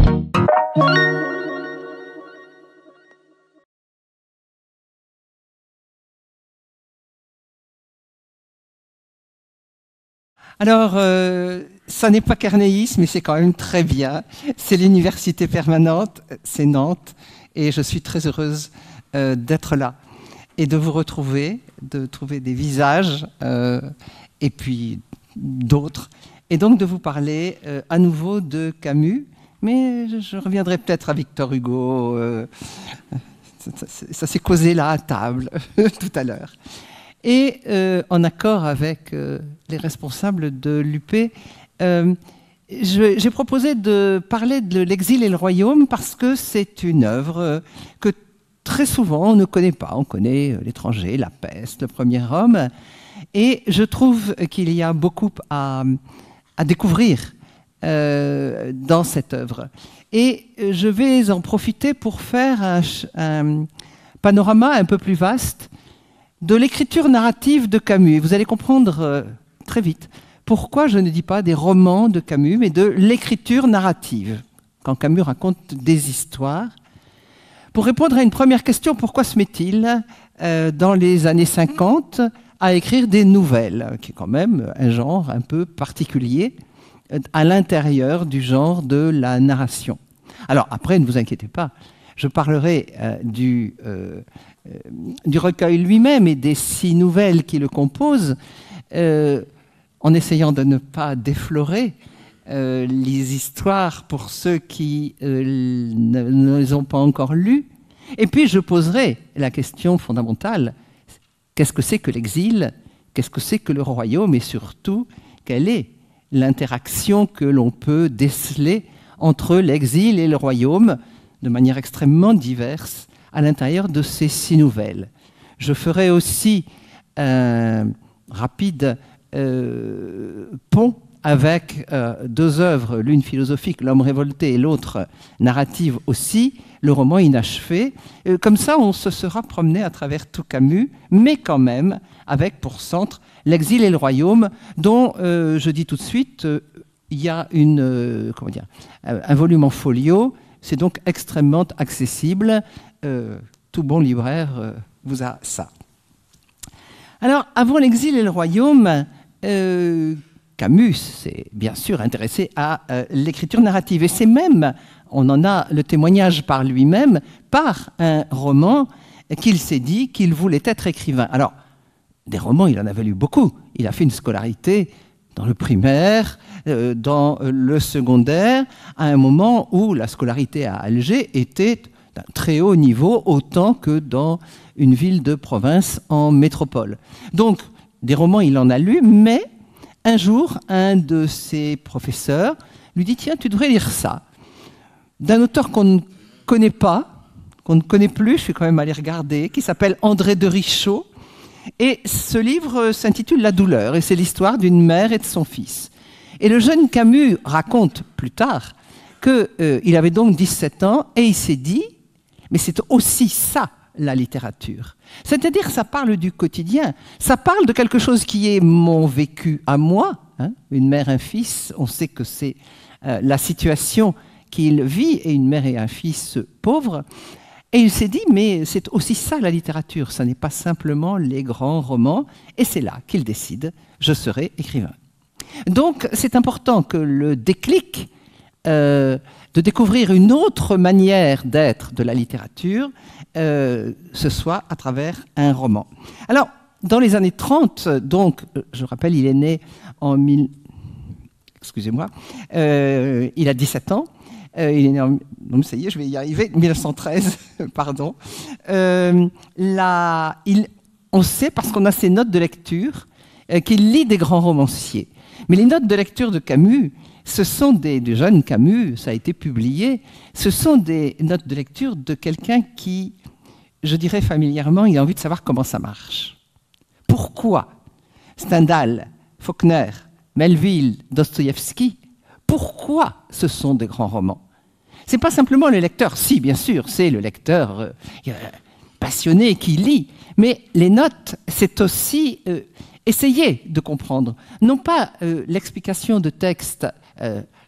Alors, ça n'est pas Carnéis, mais c'est quand même très bien. C'est l'université permanente, c'est Nantes, et je suis très heureuse d'être là et de vous retrouver, de trouver des visages et puis d'autres, et donc de vous parler à nouveau de Camus, mais je reviendrai peut-être à Victor Hugo. Ça s'est causé là à table tout à l'heure. Et en accord avec les responsables de l'UP, j'ai proposé de parler de L'exil et le royaume parce que c'est une œuvre que très souvent on ne connaît pas. On connaît L'étranger, La peste, Le premier homme. Et je trouve qu'il y a beaucoup à découvrir dans cette œuvre. Et je vais en profiter pour faire un panorama un peu plus vaste de l'écriture narrative de Camus. Et vous allez comprendre très vite pourquoi je ne dis pas des romans de Camus, mais de l'écriture narrative, quand Camus raconte des histoires. Pour répondre à une première question, pourquoi se met-il dans les années 50 à écrire des nouvelles, qui est quand même un genre un peu particulier à l'intérieur du genre de la narration. Alors après, ne vous inquiétez pas, je parlerai du recueil lui-même et des 6 nouvelles qui le composent, en essayant de ne pas déflorer les histoires pour ceux qui ne les ont pas encore lues. Et puis je poserai la question fondamentale, qu'est-ce que c'est que l'exil? Qu'est-ce que c'est que le royaume? Et surtout, quelle est l'interaction que l'on peut déceler entre l'exil et le royaume de manière extrêmement diverse à l'intérieur de ces 6 nouvelles. Je ferai aussi un rapide pont avec 2 œuvres, l'une philosophique, L'homme révolté, et l'autre narrative aussi, le roman inachevé. Comme ça, on se sera promené à travers tout Camus, mais quand même avec pour centre L'exil et le royaume, dont je dis tout de suite, il y a un volume en folio. C'est donc extrêmement accessible. Tout bon libraire vous a ça. Alors, avant L'exil et le royaume, Camus s'est bien sûr intéressé à l'écriture narrative. Et c'est même, on en a le témoignage par lui-même, par un roman qu'il s'est dit qu'il voulait être écrivain. Alors, des romans, il en avait lu beaucoup. Il a fait une scolarité dans le primaire, dans le secondaire, à un moment où la scolarité à Alger était d'un très haut niveau, autant que dans une ville de province en métropole. Donc, des romans, il en a lu, mais un jour, un de ses professeurs lui dit « Tiens, tu devrais lire ça », d'un auteur qu'on ne connaît pas, qu'on ne connaît plus, je suis quand même allé regarder, qui s'appelle André de Richaud. Et ce livre s'intitule « La douleur » et c'est l'histoire d'une mère et de son fils. Et le jeune Camus raconte plus tard qu'il avait donc 17 ans et il s'est dit « Mais c'est aussi ça, la littérature. » C'est-à-dire ça parle du quotidien, ça parle de quelque chose qui est mon vécu à moi. Hein, une mère, un fils, on sait que c'est la situation qu'il vit, et une mère et un fils pauvres. Et il s'est dit, mais c'est aussi ça la littérature, ça n'est pas simplement les grands romans, et c'est là qu'il décide, je serai écrivain. Donc c'est important que le déclic de découvrir une autre manière d'être de la littérature, ce soit à travers un roman. Alors, dans les années 30, donc, je rappelle, il est né en excusez-moi, il a 17 ans, il est né en... Donc ça y est, je vais y arriver, 1913, pardon. On sait, parce qu'on a ses notes de lecture, qu'il lit des grands romanciers. Mais les notes de lecture de Camus, ce sont de jeunes Camus, ça a été publié, ce sont des notes de lecture de quelqu'un qui, je dirais familièrement, il a envie de savoir comment ça marche. Pourquoi Stendhal, Faulkner, Melville, Dostoïevski, pourquoi ce sont des grands romans? Ce n'est pas simplement le lecteur, si bien sûr, c'est le lecteur passionné qui lit, mais les notes, c'est aussi essayer de comprendre, non pas l'explication de texte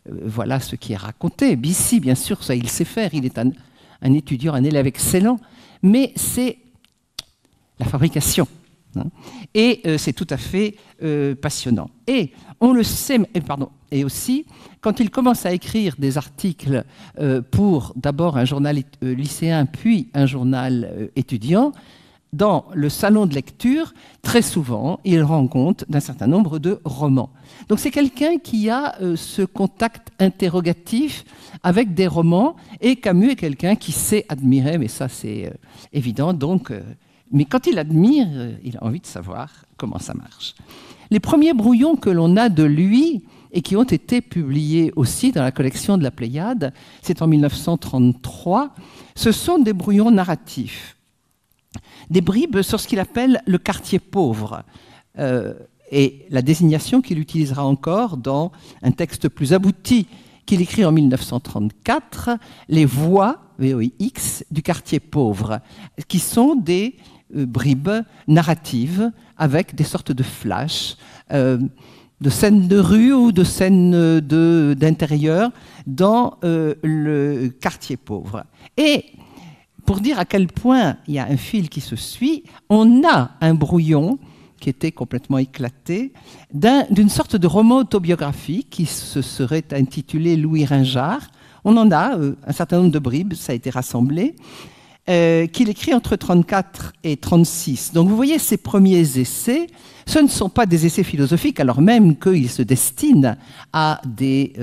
voilà ce qui est raconté. Bissy, bien sûr, ça il sait faire, il est un étudiant, un élève excellent, mais c'est la fabrication. Hein. Et c'est tout à fait passionnant. Et on le sait, et aussi, quand il commence à écrire des articles pour d'abord un journal lycéen, puis un journal étudiant, dans le salon de lecture, très souvent, il rend compte d'un certain nombre de romans. Donc c'est quelqu'un qui a ce contact interrogatif avec des romans, et Camus est quelqu'un qui sait admirer, mais ça c'est évident, donc... mais quand il admire, il a envie de savoir comment ça marche. Les premiers brouillons que l'on a de lui, et qui ont été publiés aussi dans la collection de la Pléiade, c'est en 1933, ce sont des brouillons narratifs. Des bribes sur ce qu'il appelle le quartier pauvre, et la désignation qu'il utilisera encore dans un texte plus abouti qu'il écrit en 1934, les voies, VOIX, du quartier pauvre, qui sont des bribes narratives avec des sortes de flashs, de scènes de rue ou de scènes d'intérieur dans le quartier pauvre. Et pour dire à quel point il y a un fil qui se suit, on a un brouillon qui était complètement éclaté d'une sorte de roman autobiographique qui se serait intitulé Louis Ringard. On en a un certain nombre de bribes, ça a été rassemblé, qu'il écrit entre 1934 et 1936. Donc vous voyez, ces premiers essais, ce ne sont pas des essais philosophiques, alors même qu'ils se destinent à des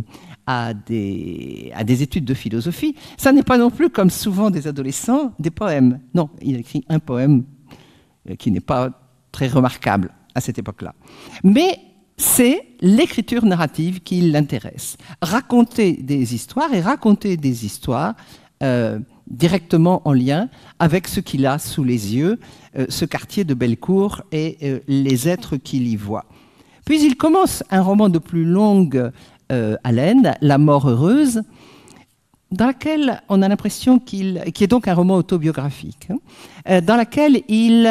études de philosophie. Ça n'est pas non plus, comme souvent des adolescents, des poèmes. Non, il écrit un poème qui n'est pas très remarquable à cette époque-là. Mais c'est l'écriture narrative qui l'intéresse. Raconter des histoires et raconter des histoires directement en lien avec ce qu'il a sous les yeux, ce quartier de Bellecour et les êtres qu'il y voit. Puis il commence un roman de plus longue haleine, La mort heureuse, dans laquelle on a l'impression qui est donc un roman autobiographique, dans laquelle il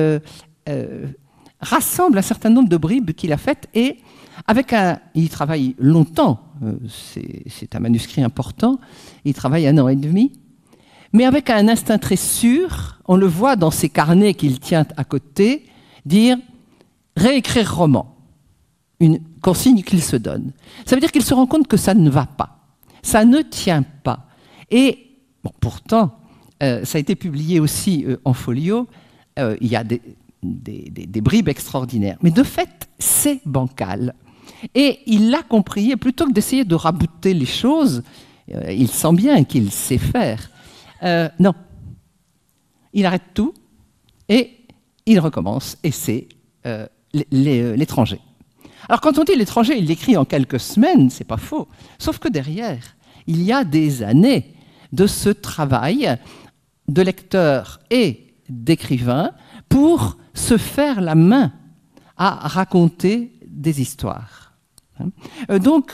rassemble un certain nombre de bribes qu'il a faites et il travaille longtemps, c'est un manuscrit important, il travaille 1 an et demi, mais avec un instinct très sûr, on le voit dans ses carnets qu'il tient à côté, dire « réécrire roman », une consigne qu'il se donne. Ça veut dire qu'il se rend compte que ça ne va pas, ça ne tient pas. Et bon, pourtant, ça a été publié aussi en folio, il y a des bribes extraordinaires. Mais de fait, c'est bancal. Et il l'a compris, et plutôt que d'essayer de rabouter les choses, il sent bien qu'il sait faire. Non. Il arrête tout, et il recommence, et c'est l'étranger. Alors quand on dit l'étranger, il l'écrit en quelques semaines, c'est pas faux. Sauf que derrière, il y a des années de ce travail de lecteur et d'écrivain pour se faire la main à raconter des histoires. Donc,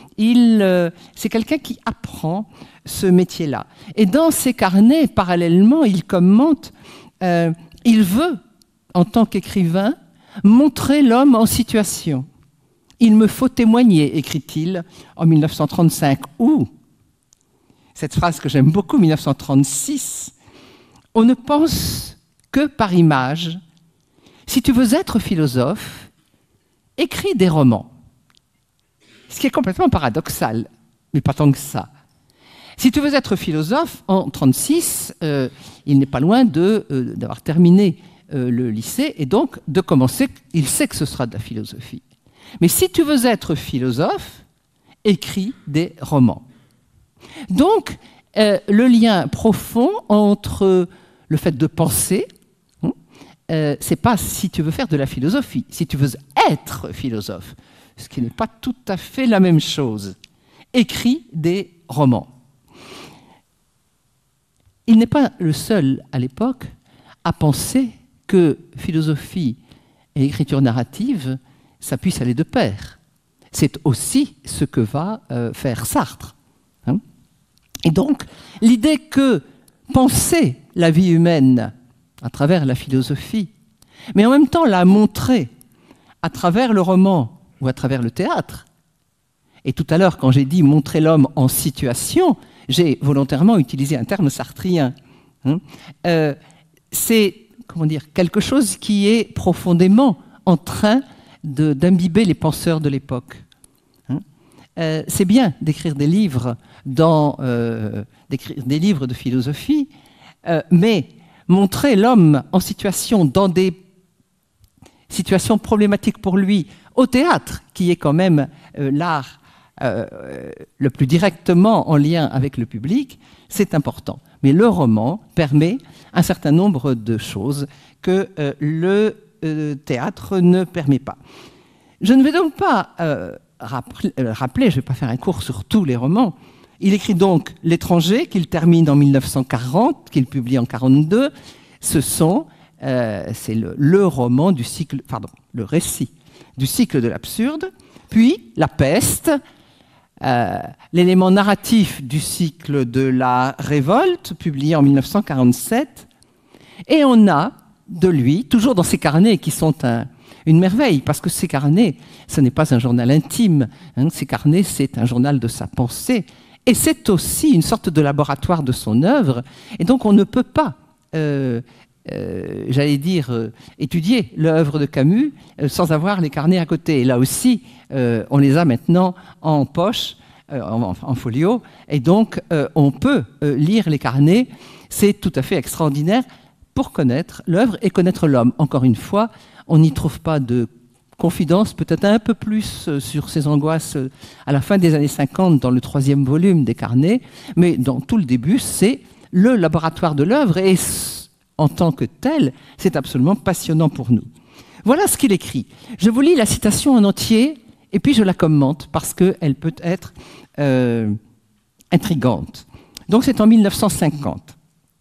c'est quelqu'un qui apprend ce métier-là. Et dans ses carnets, parallèlement, il commente, il veut, en tant qu'écrivain, montrer l'homme en situation. Il me faut témoigner, écrit-il en 1935, ou, cette phrase que j'aime beaucoup, 1936, on ne pense que par image. Si tu veux être philosophe, écris des romans. Ce qui est complètement paradoxal, mais pas tant que ça. Si tu veux être philosophe, en 1936, il n'est pas loin d'avoir terminé le lycée et donc de commencer, il sait que ce sera de la philosophie. Mais si tu veux être philosophe, écris des romans. Donc, le lien profond entre le fait de penser, c'est pas si tu veux faire de la philosophie, si tu veux être philosophe, ce qui n'est pas tout à fait la même chose. Écris des romans. Il n'est pas le seul à l'époque à penser que philosophie et écriture narrative, ça puisse aller de pair. C'est aussi ce que va faire Sartre. Et donc, l'idée que penser la vie humaine à travers la philosophie, mais en même temps la montrer à travers le roman ou à travers le théâtre, Et tout à l'heure, quand j'ai dit montrer l'homme en situation, j'ai volontairement utilisé un terme sartrien. C'est, comment dire, quelque chose qui est profondément en train d'imbiber les penseurs de l'époque. C'est bien d'écrire des livres, d'écrire des livres de philosophie, mais montrer l'homme en situation, dans des situations problématiques pour lui, au théâtre, qui est quand même l'art le plus directement en lien avec le public, c'est important. Mais le roman permet un certain nombre de choses que le théâtre ne permet pas. Je ne vais donc pas rappeler, je ne vais pas faire un cours sur tous les romans. Il écrit donc L'étranger, qu'il termine en 1940, qu'il publie en 1942. C'est le roman du cycle, pardon, le récit du cycle de l'absurde. Puis La Peste, l'élément narratif du cycle de la révolte, publié en 1947. Et on a de lui, toujours dans ses carnets qui sont une merveille, parce que ces carnets, ce n'est pas un journal intime, ces carnets, c'est un journal de sa pensée, et c'est aussi une sorte de laboratoire de son œuvre, et donc on ne peut pas, j'allais dire, étudier l'œuvre de Camus sans avoir les carnets à côté. Et là aussi, on les a maintenant en poche, en folio, et donc on peut lire les carnets. C'est tout à fait extraordinaire pour connaître l'œuvre et connaître l'homme. Encore une fois, on n'y trouve pas de confidence, peut-être un peu plus sur ses angoisses à la fin des années 50 dans le 3e volume des carnets, mais dans tout le début, c'est le laboratoire de l'œuvre et en tant que tel, c'est absolument passionnant pour nous. Voilà ce qu'il écrit. Je vous lis la citation en entier et puis je la commente parce qu'elle peut être intrigante. Donc c'est en 1950.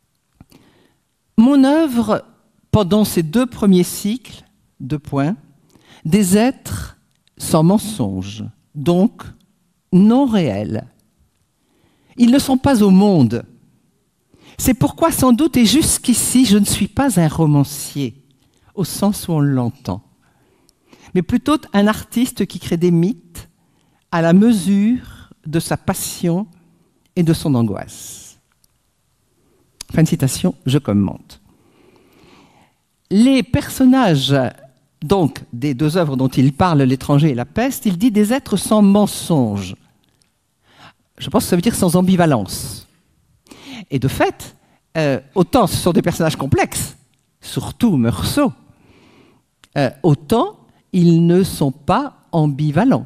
Mon œuvre, pendant ces 2 premiers cycles, des êtres sans mensonge, donc non réels. Ils ne sont pas au monde. C'est pourquoi, sans doute, et jusqu'ici, je ne suis pas un romancier, au sens où on l'entend, mais plutôt un artiste qui crée des mythes à la mesure de sa passion et de son angoisse. Fin de citation, je commente. Les personnages, donc, des 2 œuvres dont il parle, L'étranger et La Peste, il dit des êtres sans mensonge. Je pense que ça veut dire sans ambivalence. Et de fait, autant ce sont des personnages complexes, surtout Meursault, autant ils ne sont pas ambivalents.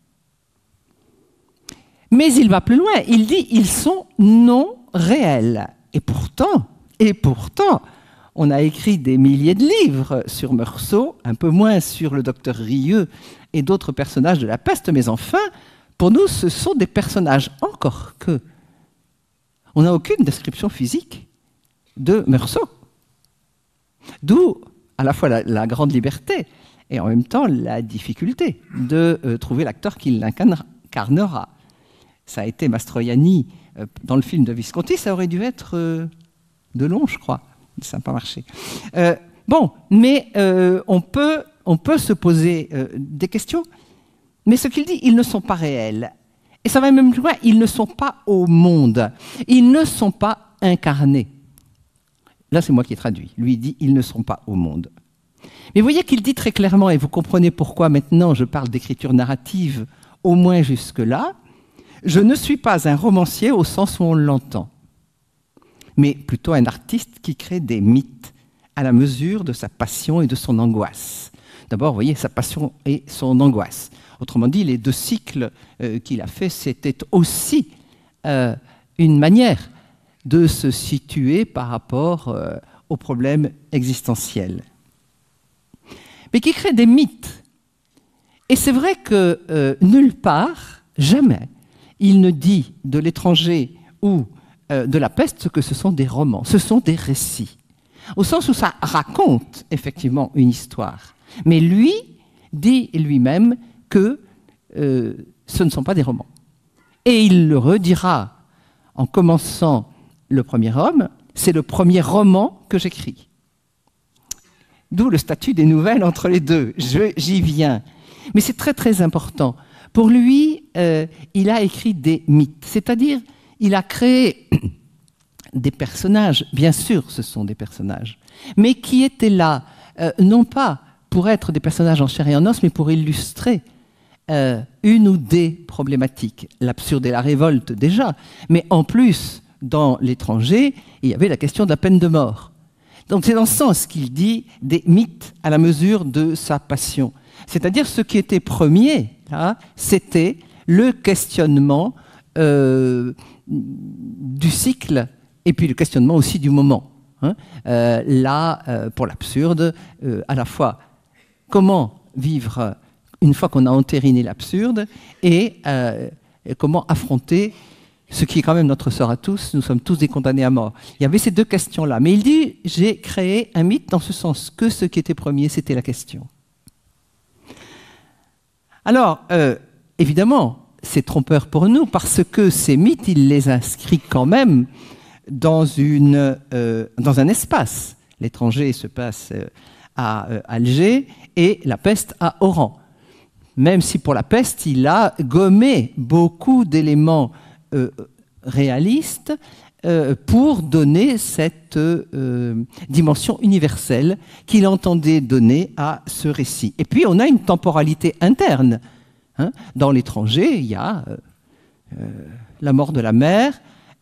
Mais il va plus loin, il dit ils sont non réels. Et pourtant, on a écrit des milliers de livres sur Meursault, un peu moins sur le docteur Rieux et d'autres personnages de La Peste, mais enfin, pour nous, ce sont des personnages, encore que. On n'a aucune description physique de Meursault. D'où, à la fois, la grande liberté et en même temps la difficulté de trouver l'acteur qui l'incarnera. Ça a été Mastroianni dans le film de Visconti, ça aurait dû être Delon, je crois. Ça n'a pas marché. Mais on peut se poser des questions, mais ce qu'il dit, ils ne sont pas réels. Et ça va même plus loin, ils ne sont pas au monde. Ils ne sont pas incarnés. Là, c'est moi qui traduis. Lui, il dit, ils ne sont pas au monde. Mais vous voyez qu'il dit très clairement, et vous comprenez pourquoi maintenant je parle d'écriture narrative, au moins jusque-là, je ne suis pas un romancier au sens où on l'entend, mais plutôt un artiste qui crée des mythes à la mesure de sa passion et de son angoisse. D'abord, vous voyez, sa passion et son angoisse. Autrement dit, les 2 cycles qu'il a faits, c'était aussi une manière de se situer par rapport aux problèmes existentiels. Mais qui crée des mythes. Et c'est vrai que nulle part, jamais, il ne dit de L'étranger ou de La Peste que ce sont des romans, ce sont des récits, au sens où ça raconte effectivement une histoire. Mais lui dit lui-même que ce ne sont pas des romans. Et il le redira en commençant Le Premier Homme, c'est le premier roman que j'écris. D'où le statut des nouvelles entre les 2. J'y viens. Mais c'est très très important. Pour lui, il a écrit des mythes, c'est-à-dire il a créé des personnages, bien sûr ce sont des personnages, mais qui étaient là, non pas pour être des personnages en chair et en os, mais pour illustrer une ou des problématiques. L'absurde et la révolte déjà, mais en plus, dans l'étranger, il y avait la question de la peine de mort. Donc c'est dans ce sens qu'il dit des mythes à la mesure de sa passion. C'est-à-dire ce qui était premier, là, c'était le questionnement du cycle et puis le questionnement aussi du moment. Hein. Là, pour l'absurde, à la fois comment vivre une fois qu'on a entériné l'absurde et comment affronter ce qui est quand même notre sort à tous, nous sommes tous des condamnés à mort. Il y avait ces deux questions-là. Mais il dit, j'ai créé un mythe dans ce sens que ce qui était premier, c'était la question. Alors, évidemment, c'est trompeur pour nous, parce que ces mythes, il les inscrit quand même dans un espace. L'étranger se passe à Alger et la peste à Oran. Même si pour la peste, il a gommé beaucoup d'éléments réalistes pour donner cette dimension universelle qu'il entendait donner à ce récit. Et puis, on a une temporalité interne. Hein. Dans l'étranger, il y a la mort de la mère,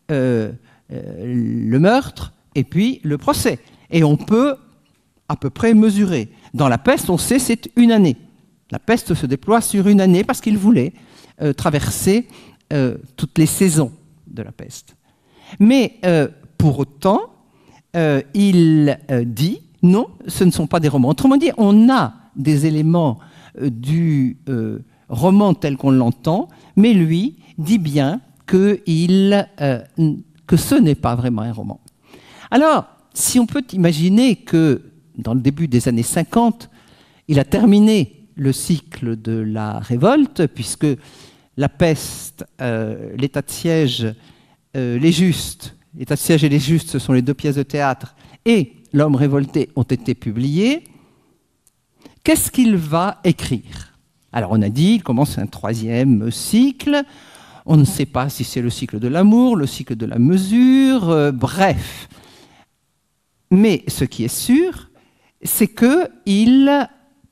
le meurtre, et puis le procès. Et on peut à peu près mesurer. Dans la peste, on sait c'est une année. La peste se déploie sur une année parce qu'il voulait traverser toutes les saisons de la peste. Mais pour autant, il dit non, ce ne sont pas des romans. Autrement dit, on a des éléments du roman tel qu'on l'entend, mais lui dit bien que ce n'est pas vraiment un roman. Alors, si on peut imaginer que dans le début des années 50, il a terminé le cycle de la révolte, puisque la peste, l'état de siège, les justes, l'état de siège et les justes, ce sont les deux pièces de théâtre, et l'homme révolté ont été publiés, qu'est-ce qu'il va écrire? Alors on a dit, il commence un troisième cycle, on ne sait pas si c'est le cycle de l'amour, le cycle de la mesure, bref. Mais ce qui est sûr, c'est qu'il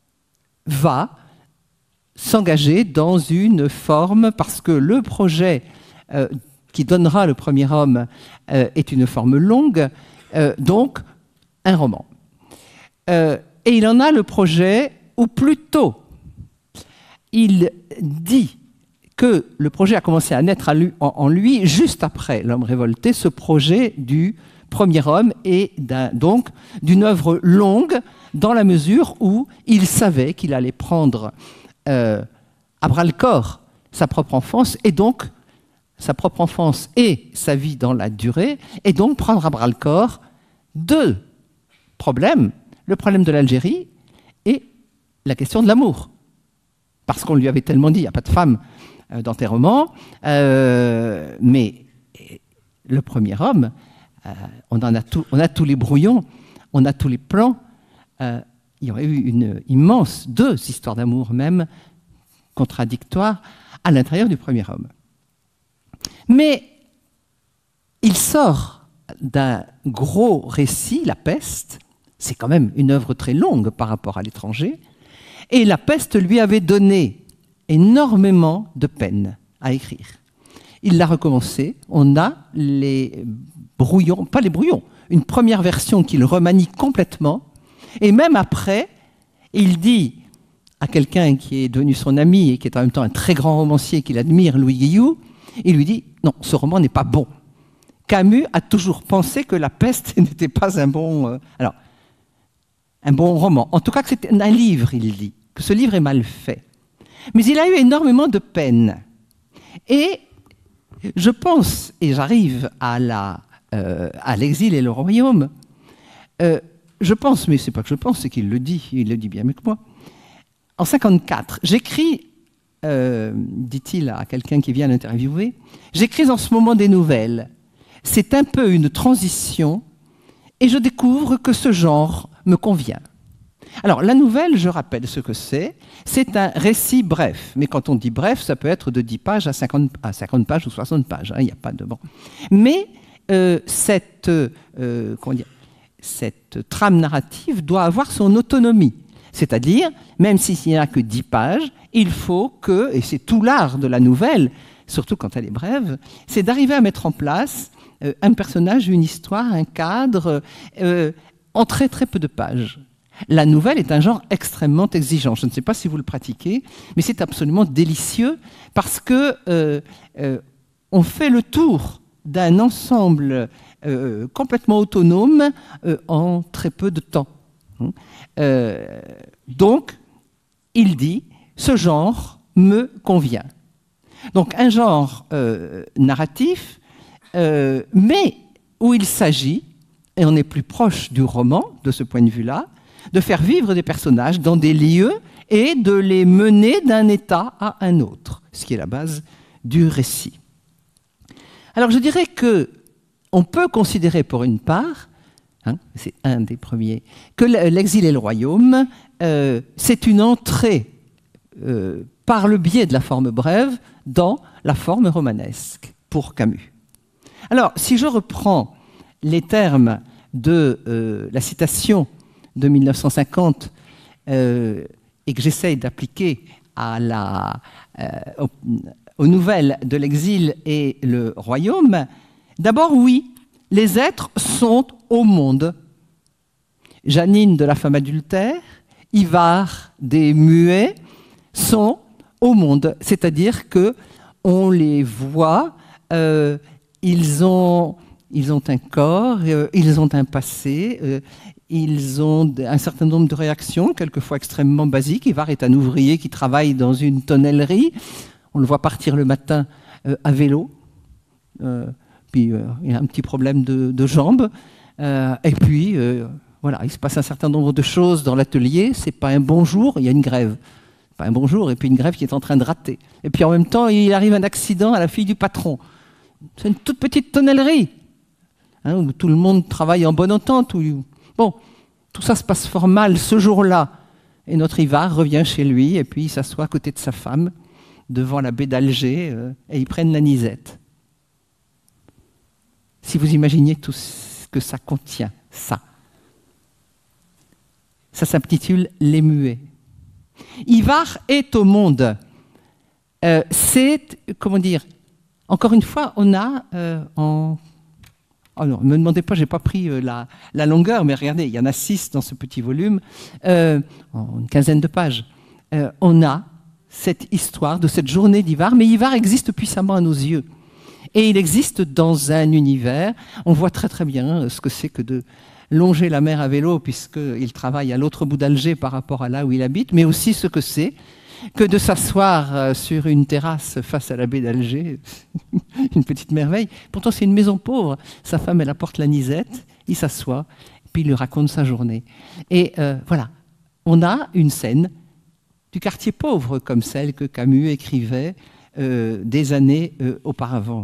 va s'engager dans une forme, parce que le projet qui donnera le premier homme est une forme longue, donc un roman. Et il en a le projet, ou plutôt, il dit que le projet a commencé à naître en lui juste après l'homme révolté, ce projet du premier homme et donc d'une œuvre longue dans la mesure où il savait qu'il allait prendre à bras-le-corps sa propre enfance et donc sa propre enfance et sa vie dans la durée et donc prendre à bras-le-corps deux problèmes, le problème de l'Algérie et la question de l'amour. Parce qu'on lui avait tellement dit, il n'y a pas de femme dans tes romans, mais le premier homme, on a tous les brouillons, on a tous les plans. Il y aurait eu deux histoires d'amour même contradictoires à l'intérieur du premier homme. Mais il sort d'un gros récit, La Peste, c'est quand même une œuvre très longue par rapport à l'étranger, et La Peste lui avait donné énormément de peine à écrire. Il l'a recommencé, on a les brouillons, pas les brouillons, une première version qu'il remanie complètement, et même après, il dit à quelqu'un qui est devenu son ami et qui est en même temps un très grand romancier qu'il admire, Louis Guillou, il lui dit « Non, ce roman n'est pas bon ». Camus a toujours pensé que La Peste n'était pas un bon roman. En tout cas, que c'était un livre, il dit, que ce livre est mal fait. Mais il a eu énormément de peine. Et je pense, et j'arrive à l'exil et le royaume, je pense, mais c'est pas que je pense, c'est qu'il le dit bien mieux que moi. En 1954, j'écris, dit-il à quelqu'un qui vient l'interviewer, j'écris en ce moment des nouvelles. C'est un peu une transition et je découvre que ce genre me convient. Alors, la nouvelle, je rappelle ce que c'est. C'est un récit bref. Mais quand on dit bref, ça peut être de 10 pages à 50 pages ou 60 pages. Il n'y a pas de bon. Mais cette trame narrative doit avoir son autonomie. C'est-à-dire, même s'il n'y a que 10 pages, il faut que, et c'est tout l'art de la nouvelle, surtout quand elle est brève, c'est d'arriver à mettre en place un personnage, une histoire, un cadre, en très très peu de pages. La nouvelle est un genre extrêmement exigeant. Je ne sais pas si vous le pratiquez, mais c'est absolument délicieux parce que on fait le tour d'un ensemble complètement autonome en très peu de temps. Donc, il dit, ce genre me convient. Donc, un genre narratif, mais où il s'agit, et on est plus proche du roman de ce point de vue-là, de faire vivre des personnages dans des lieux et de les mener d'un état à un autre, ce qui est la base du récit. Alors je dirais qu'on peut considérer pour une part, c'est un des premiers, que l'exil et le royaume, c'est une entrée par le biais de la forme brève dans la forme romanesque pour Camus. Alors si je reprends les termes de la citation de 1950 et que j'essaye d'appliquer aux nouvelles de l'exil et le royaume, d'abord oui, les êtres sont au monde. Janine de la femme adultère, Ivar des muets sont au monde, c'est-à-dire que on les voit, ils ont un corps, ils ont un passé, ils ont un certain nombre de réactions, quelquefois extrêmement basiques. Ivar est un ouvrier qui travaille dans une tonnellerie. On le voit partir le matin à vélo. Puis il a un petit problème de jambes. Et puis, voilà, il se passe un certain nombre de choses dans l'atelier. C'est pas un bon jour, il y a une grève. Pas un bon jour, et puis une grève qui est en train de rater. Et puis en même temps, il arrive un accident à la fille du patron. C'est une toute petite tonnellerie, où tout le monde travaille en bonne entente. Bon, tout ça se passe fort mal ce jour-là. Et notre Ivar revient chez lui, et puis il s'assoit à côté de sa femme, devant la baie d'Alger, et ils prennent l'anisette. Si vous imaginez tout ce que ça contient, ça s'intitule « Les muets ». Ivar est au monde. C'est, comment dire, encore une fois, on a Oh non, ne me demandez pas, je n'ai pas pris la longueur, mais regardez, il y en a 6 dans ce petit volume, en une quinzaine de pages. On a cette histoire de cette journée d'Ivar, mais Ivar existe puissamment à nos yeux. Et il existe dans un univers, on voit très très bien ce que c'est que de longer la mer à vélo, puisqu'il travaille à l'autre bout d'Alger par rapport à là où il habite, mais aussi ce que c'est que de s'asseoir sur une terrasse face à la baie d'Alger, une petite merveille. Pourtant, c'est une maison pauvre. Sa femme, elle apporte l'anisette, il s'assoit, puis il lui raconte sa journée. Et voilà, on a une scène du quartier pauvre, comme celle que Camus écrivait des années auparavant.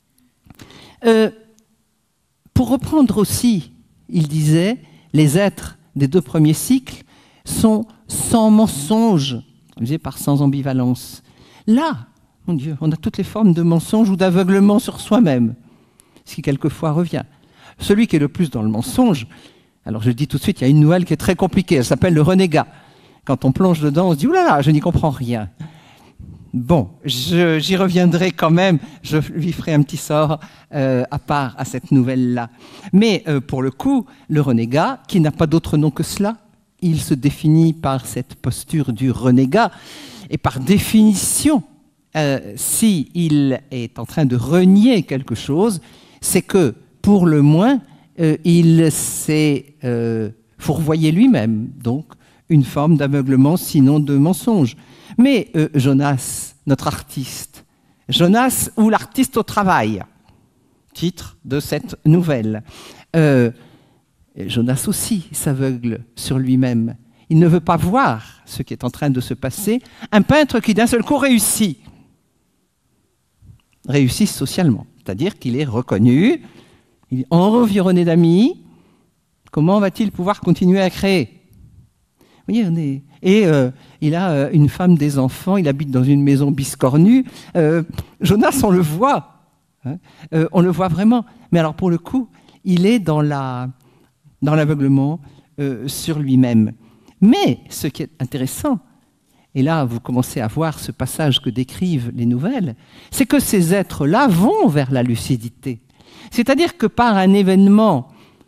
Pour reprendre aussi, il disait, les êtres des 2 premiers cycles sont sans mensonge, par sans ambivalence. Là, mon Dieu, on a toutes les formes de mensonge ou d'aveuglement sur soi-même, ce qui quelquefois revient. Celui qui est le plus dans le mensonge, alors je le dis tout de suite, il y a une nouvelle qui est très compliquée, elle s'appelle Le Renégat. Quand on plonge dedans, on se dit « Ouh là là, je n'y comprends rien ». Bon, j'y reviendrai quand même, je lui ferai un petit sort à part à cette nouvelle-là. Mais pour le coup, le renégat, qui n'a pas d'autre nom que cela, il se définit par cette posture du renégat, et par définition, s'il est en train de renier quelque chose, c'est que, pour le moins, il s'est fourvoyé lui-même, donc une forme d'aveuglement, sinon de mensonge. Mais Jonas, notre artiste, Jonas ou l'artiste au travail, titre de cette nouvelle, Jonas aussi s'aveugle sur lui-même. Il ne veut pas voir ce qui est en train de se passer. Un peintre qui d'un seul coup réussit socialement, c'est-à-dire qu'il est reconnu, il est environné d'amis. Comment va-t-il pouvoir continuer à créer ? Vous voyez, et il a une femme, des enfants, il habite dans une maison biscornue. Jonas, on le voit, hein, on le voit vraiment. Mais alors pour le coup, il est dans l'aveuglement sur lui-même. Mais ce qui est intéressant, et là vous commencez à voir ce passage que décrivent les nouvelles, c'est que ces êtres-là vont vers la lucidité. C'est-à-dire que par un événement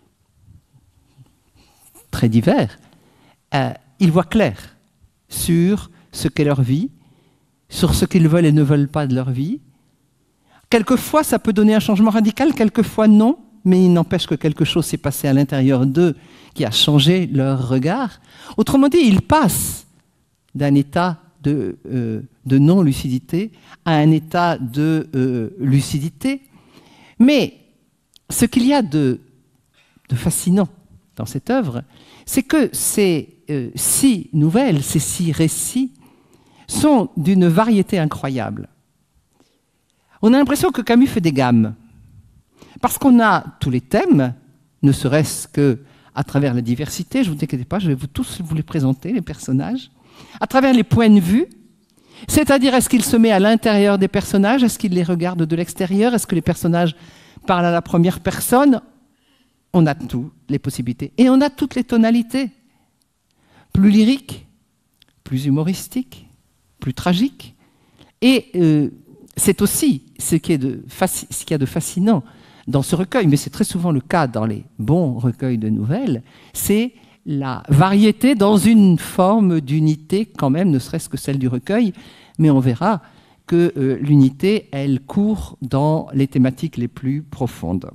très divers, ils voient clair sur ce qu'est leur vie, sur ce qu'ils veulent et ne veulent pas de leur vie. Quelquefois, ça peut donner un changement radical, quelquefois non, mais il n'empêche que quelque chose s'est passé à l'intérieur d'eux qui a changé leur regard. Autrement dit, ils passent d'un état de non-lucidité à un état de lucidité. Mais ce qu'il y a de fascinant dans cette œuvre, c'est que ces 6 nouvelles, ces 6 récits, sont d'une variété incroyable. On a l'impression que Camus fait des gammes, parce qu'on a tous les thèmes, ne serait-ce qu'à travers la diversité, je ne vous inquiétez pas, je vais tous vous les présenter, les personnages, à travers les points de vue, c'est-à-dire est-ce qu'il se met à l'intérieur des personnages, est-ce qu'il les regarde de l'extérieur, est-ce que les personnages parlent à la première personne. On a toutes les possibilités. Et on a toutes les tonalités. Plus lyrique, plus humoristique, plus tragique. Et c'est aussi ce qu'il y a de fascinant dans ce recueil, mais c'est très souvent le cas dans les bons recueils de nouvelles, c'est la variété dans une forme d'unité quand même, ne serait-ce que celle du recueil, mais on verra que l'unité, elle court dans les thématiques les plus profondes.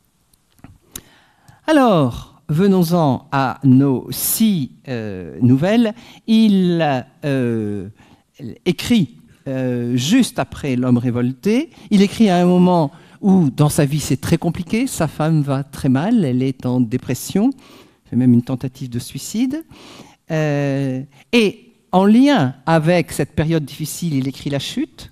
Alors, venons-en à nos 6 nouvelles. Il écrit juste après L'homme révolté. Il écrit à un moment où, dans sa vie, c'est très compliqué. Sa femme va très mal, elle est en dépression, fait même une tentative de suicide. Et en lien avec cette période difficile, il écrit La Chute,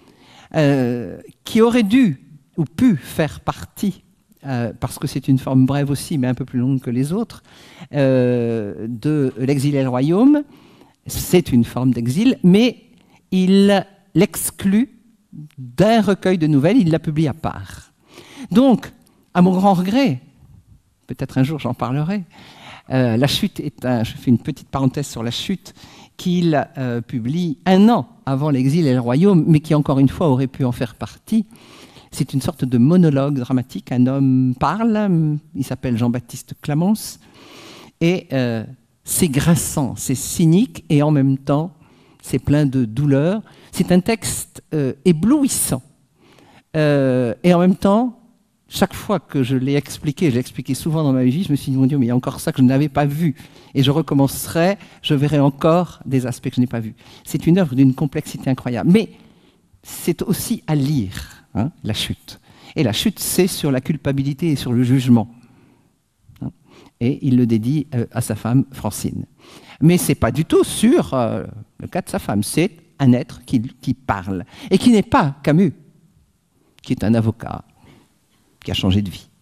qui aurait dû ou pu faire partie, parce que c'est une forme brève aussi, mais un peu plus longue que les autres, de L'exil et le royaume. C'est une forme d'exil, mais il l'exclut d'un recueil de nouvelles, il la publie à part. Donc, à mon grand regret, peut-être un jour j'en parlerai, La Chute je fais une petite parenthèse sur La Chute, qu'il publie 1 an avant L'exil et le royaume, mais qui encore une fois aurait pu en faire partie. C'est une sorte de monologue dramatique. Un homme parle, il s'appelle Jean-Baptiste Clamence, et c'est grinçant, c'est cynique, et en même temps, c'est plein de douleur. C'est un texte éblouissant. Et en même temps, chaque fois que je l'ai expliqué, j'ai expliqué souvent dans ma vie, je me suis dit, mon Dieu, mais il y a encore ça que je n'avais pas vu. Et je recommencerai, je verrai encore des aspects que je n'ai pas vus. C'est une œuvre d'une complexité incroyable. Mais c'est aussi à lire, hein, La Chute. Et La Chute, c'est sur la culpabilité et sur le jugement. Et il le dédie à sa femme, Francine. Mais ce n'est pas du tout sur le cas de sa femme. C'est un être qui parle. Et qui n'est pas Camus, qui est un avocat, qui a changé de vie.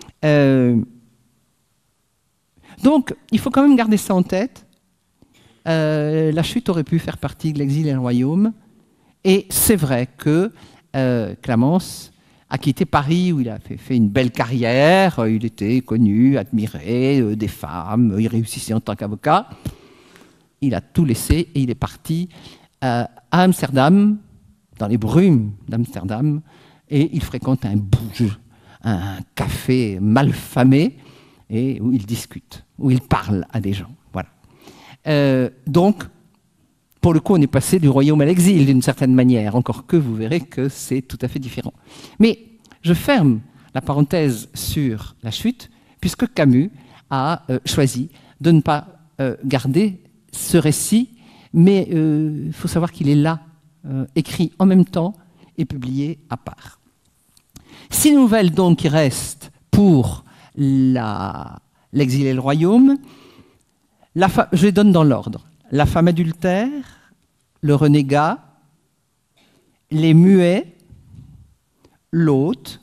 Donc, il faut quand même garder ça en tête. La Chute aurait pu faire partie de L'exil et le royaume. Et c'est vrai que Clamence a quitté Paris, où il a fait une belle carrière. Il était connu, admiré des femmes. Il réussissait en tant qu'avocat. Il a tout laissé et il est parti à Amsterdam, dans les brumes d'Amsterdam. Et il fréquente un café malfamé, et où il discute, où il parle à des gens. Voilà. Donc, pour le coup, on est passé du royaume à l'exil d'une certaine manière, encore que vous verrez que c'est tout à fait différent. Mais je ferme la parenthèse sur La Chute, puisque Camus a choisi de ne pas garder ce récit, mais il faut savoir qu'il est là, écrit en même temps et publié à part. 6 nouvelles donc qui restent pour L'exil et le royaume. Je les donne dans l'ordre. La femme adultère, le renégat, les muets, l'hôte,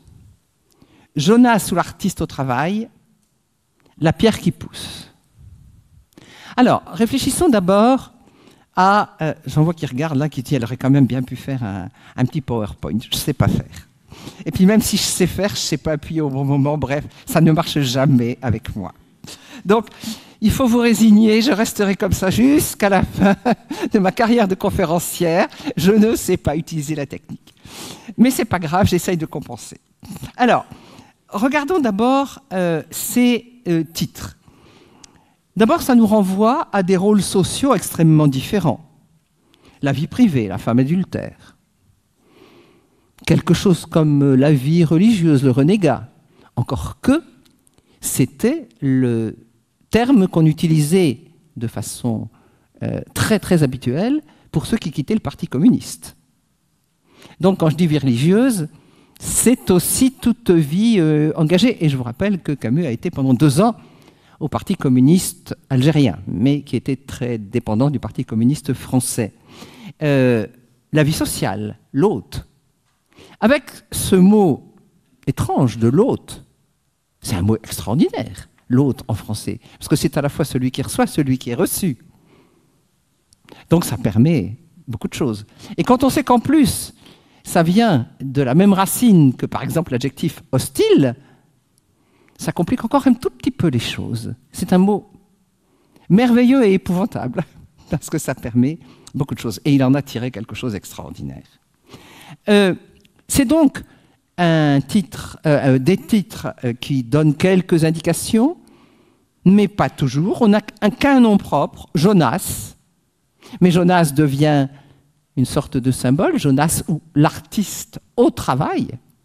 Jonas ou l'artiste au travail, la pierre qui pousse. Alors, réfléchissons d'abord à... j'en vois qui regarde là, qui dit elle aurait quand même bien pu faire un petit PowerPoint. Je ne sais pas faire. Et puis même si je sais faire, je ne sais pas appuyer au bon moment. Bref, ça ne marche jamais avec moi. Donc, il faut vous résigner. Je resterai comme ça jusqu'à la fin de ma carrière de conférencière. Je ne sais pas utiliser la technique. Mais ce n'est pas grave, j'essaye de compenser. Alors, regardons d'abord ces titres. D'abord, ça nous renvoie à des rôles sociaux extrêmement différents. La vie privée, la femme adultère. Quelque chose comme la vie religieuse, le renégat. Encore que, c'était le terme qu'on utilisait de façon très très habituelle pour ceux qui quittaient le Parti communiste. Donc, quand je dis vie religieuse, c'est aussi toute vie engagée. Et je vous rappelle que Camus a été pendant 2 ans au Parti communiste algérien, mais qui était très dépendant du Parti communiste français. La vie sociale, l'hôte. Avec ce mot étrange de l'hôte, c'est un mot extraordinaire, l'hôte en français, parce que c'est à la fois celui qui reçoit, celui qui est reçu. Donc ça permet beaucoup de choses. Et quand on sait qu'en plus, ça vient de la même racine que par exemple l'adjectif hostile, ça complique encore un tout petit peu les choses. C'est un mot merveilleux et épouvantable, parce que ça permet beaucoup de choses. Et il en a tiré quelque chose d'extraordinaire. C'est donc des titres qui donnent quelques indications, mais pas toujours. On n'a qu'un nom propre, Jonas. Mais Jonas devient une sorte de symbole, Jonas ou l'artiste au travail.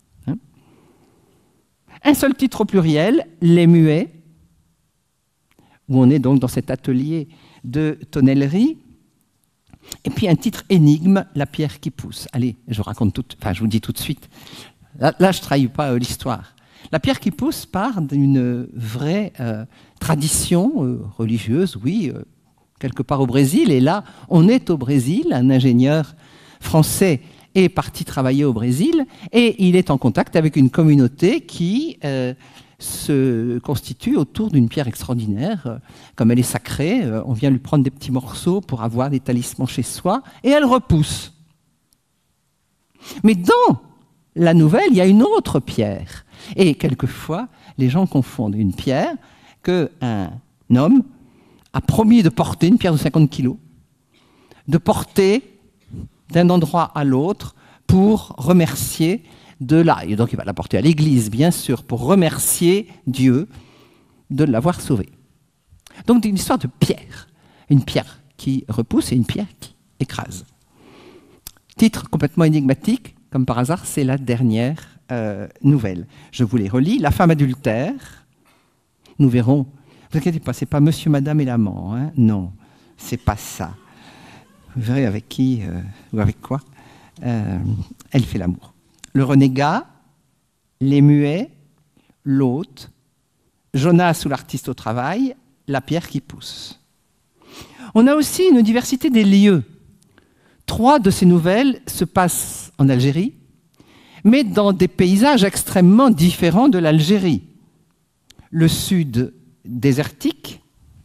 Un seul titre au pluriel, Les Muets, où on est donc dans cet atelier de tonnellerie. Et puis un titre énigme, La pierre qui pousse. Allez, je vous dis tout de suite. Là je ne trahis pas l'histoire. La pierre qui pousse part d'une vraie tradition religieuse, oui, quelque part au Brésil. Et là, on est au Brésil, un ingénieur français est parti travailler au Brésil et il est en contact avec une communauté qui se constitue autour d'une pierre extraordinaire. Comme elle est sacrée, on vient lui prendre des petits morceaux pour avoir des talismans chez soi et elle repousse. Mais dans la nouvelle, il y a une autre pierre. Et quelquefois, les gens confondent une pierre qu'un homme a promis de porter, une pierre de 50 kilos, de porter d'un endroit à l'autre pour remercier de là. Et donc il va la porter à l'église, bien sûr, pour remercier Dieu de l'avoir sauvé. Donc c'est une histoire de pierre. Une pierre qui repousse et une pierre qui écrase. Titre complètement énigmatique, comme par hasard, c'est la dernière nouvelle. Je vous les relis. La femme adultère, nous verrons. Ne vous inquiétez pas, ce n'est pas monsieur, madame et l'amant. Hein, non, c'est pas ça. Vous verrez avec qui ou avec quoi elle fait l'amour. Le renégat, les muets, l'hôte, Jonas ou l'artiste au travail, la pierre qui pousse. On a aussi une diversité des lieux. 3 de ces nouvelles se passent en Algérie, mais dans des paysages extrêmement différents de l'Algérie. Le sud désertique,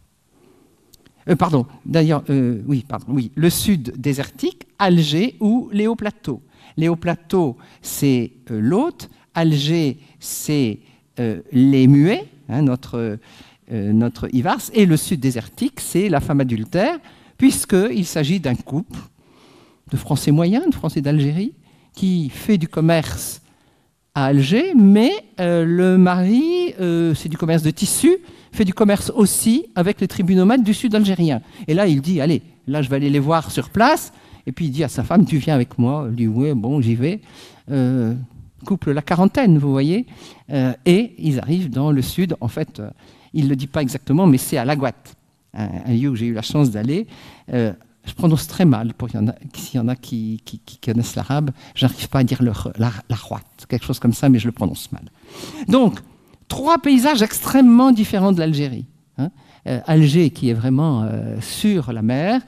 le sud désertique, Alger ou les hauts plateaux. Les hauts plateaux, c'est l'hôte, Alger, c'est les muets, hein, notre Ivars, et le sud désertique, c'est la femme adultère, puisqu'il s'agit d'un couple de Français moyens, de Français d'Algérie, qui fait du commerce à Alger, mais le mari, c'est du commerce de tissus, fait du commerce aussi avec les tribus nomades du sud algérien. Et là, il dit, allez, là, je vais aller les voir sur place. Et puis, il dit à sa femme, tu viens avec moi. Elle dit, oui, bon, j'y vais. Couple la quarantaine, vous voyez. Et ils arrivent dans le sud. En fait, il ne le dit pas exactement, mais c'est à Laguat, un lieu où j'ai eu la chance d'aller. Je prononce très mal, s'il y en a qui connaissent l'arabe, je n'arrive pas à dire la Rouat, quelque chose comme ça, mais je le prononce mal. Donc, 3 paysages extrêmement différents de l'Algérie. Hein. Alger, qui est vraiment sur la mer,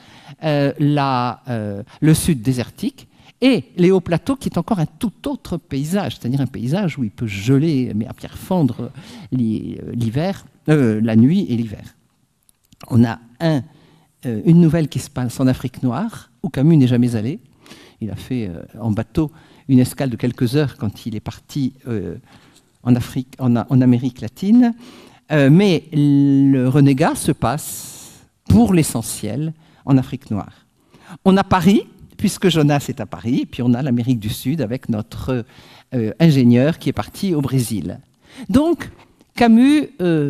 le sud désertique, et les hauts plateaux, qui est encore un tout autre paysage, c'est-à-dire un paysage où il peut geler, mais à pierre fondre l'hiver, la nuit et l'hiver. On a une nouvelle qui se passe en Afrique noire, où Camus n'est jamais allé. Il a fait en bateau une escale de quelques heures quand il est parti en Amérique latine. Mais le renégat se passe, pour l'essentiel, en Afrique noire. On a Paris, puisque Jonas est à Paris, et puis on a l'Amérique du Sud avec notre ingénieur qui est parti au Brésil. Donc, Camus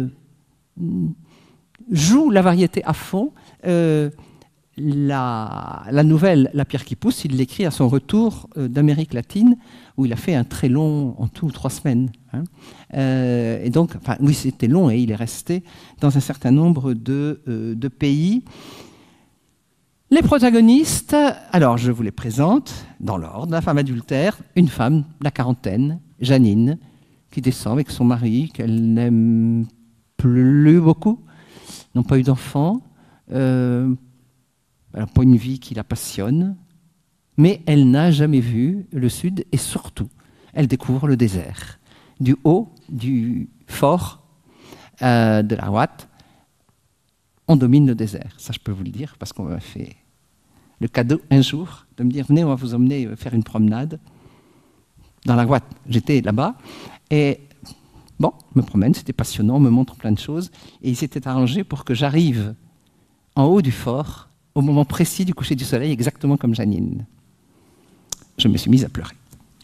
joue la variété à fond. La nouvelle La pierre qui pousse, il l'écrit à son retour d'Amérique latine, où il a fait un très long, en tout 3 semaines. Hein. Et donc, enfin, oui, c'était long, et il est resté dans un certain nombre de pays. Les protagonistes, alors je vous les présente dans l'ordre. La femme adultère, une femme, la quarantaine, Janine, qui descend avec son mari, qu'elle n'aime plus beaucoup, n'ont pas eu d'enfants. Elle n'a pas une vie qui la passionne, mais elle n'a jamais vu le Sud, et surtout, elle découvre le désert. Du haut du fort de la Ouate, on domine le désert. Ça, je peux vous le dire, parce qu'on m'a fait le cadeau un jour de me dire « Venez, on va vous emmener faire une promenade dans la Ouate ». J'étais là-bas, et bon, je me promène, c'était passionnant, on me montre plein de choses, et il s'était arrangé pour que j'arrive en haut du fort, au moment précis du coucher du soleil, exactement comme Janine. Je me suis mise à pleurer.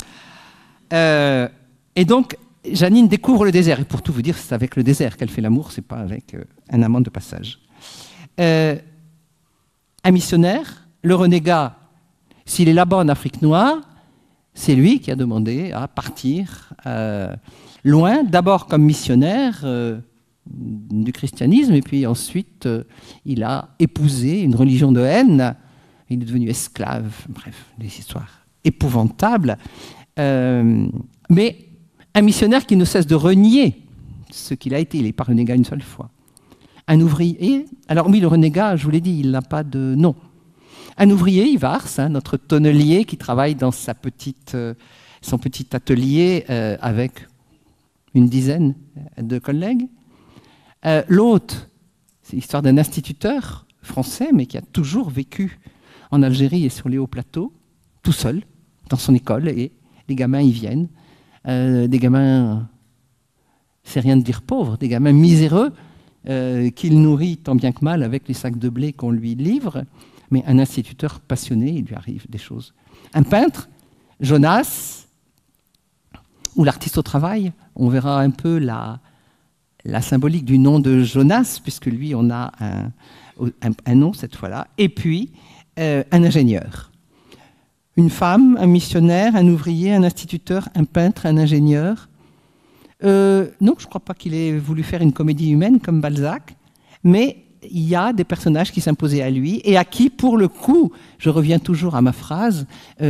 Et donc, Janine découvre le désert. Et pour tout vous dire, c'est avec le désert qu'elle fait l'amour, c'est pas avec un amant de passage. Un missionnaire, le renégat, s'il est là-bas en Afrique noire, c'est lui qui a demandé à partir loin, d'abord comme missionnaire du christianisme, et puis ensuite il a épousé une religion de haine, il est devenu esclave, bref, des histoires épouvantables, mais un missionnaire qui ne cesse de renier ce qu'il a été. Il n'est pas renégat une seule fois. Un ouvrier, alors oui, le renégat, je vous l'ai dit, il n'a pas de nom. Un ouvrier, Ivars, hein, notre tonnelier qui travaille dans son petit atelier avec une dizaine de collègues. L'autre, c'est l'histoire d'un instituteur français, mais qui a toujours vécu en Algérie et sur les hauts plateaux, tout seul, dans son école, et les gamins y viennent. Des gamins, c'est rien de dire pauvres, des gamins miséreux qu'il nourrit tant bien que mal avec les sacs de blé qu'on lui livre, mais un instituteur passionné, il lui arrive des choses. Un peintre, Jonas, ou l'artiste au travail, on verra un peu la symbolique du nom de Jonas, puisque lui, on a un nom cette fois-là, et puis un ingénieur. Une femme, un missionnaire, un ouvrier, un instituteur, un peintre, un ingénieur. Non, je ne crois pas qu'il ait voulu faire une comédie humaine comme Balzac, mais il y a des personnages qui s'imposaient à lui et à qui, pour le coup, je reviens toujours à ma phrase,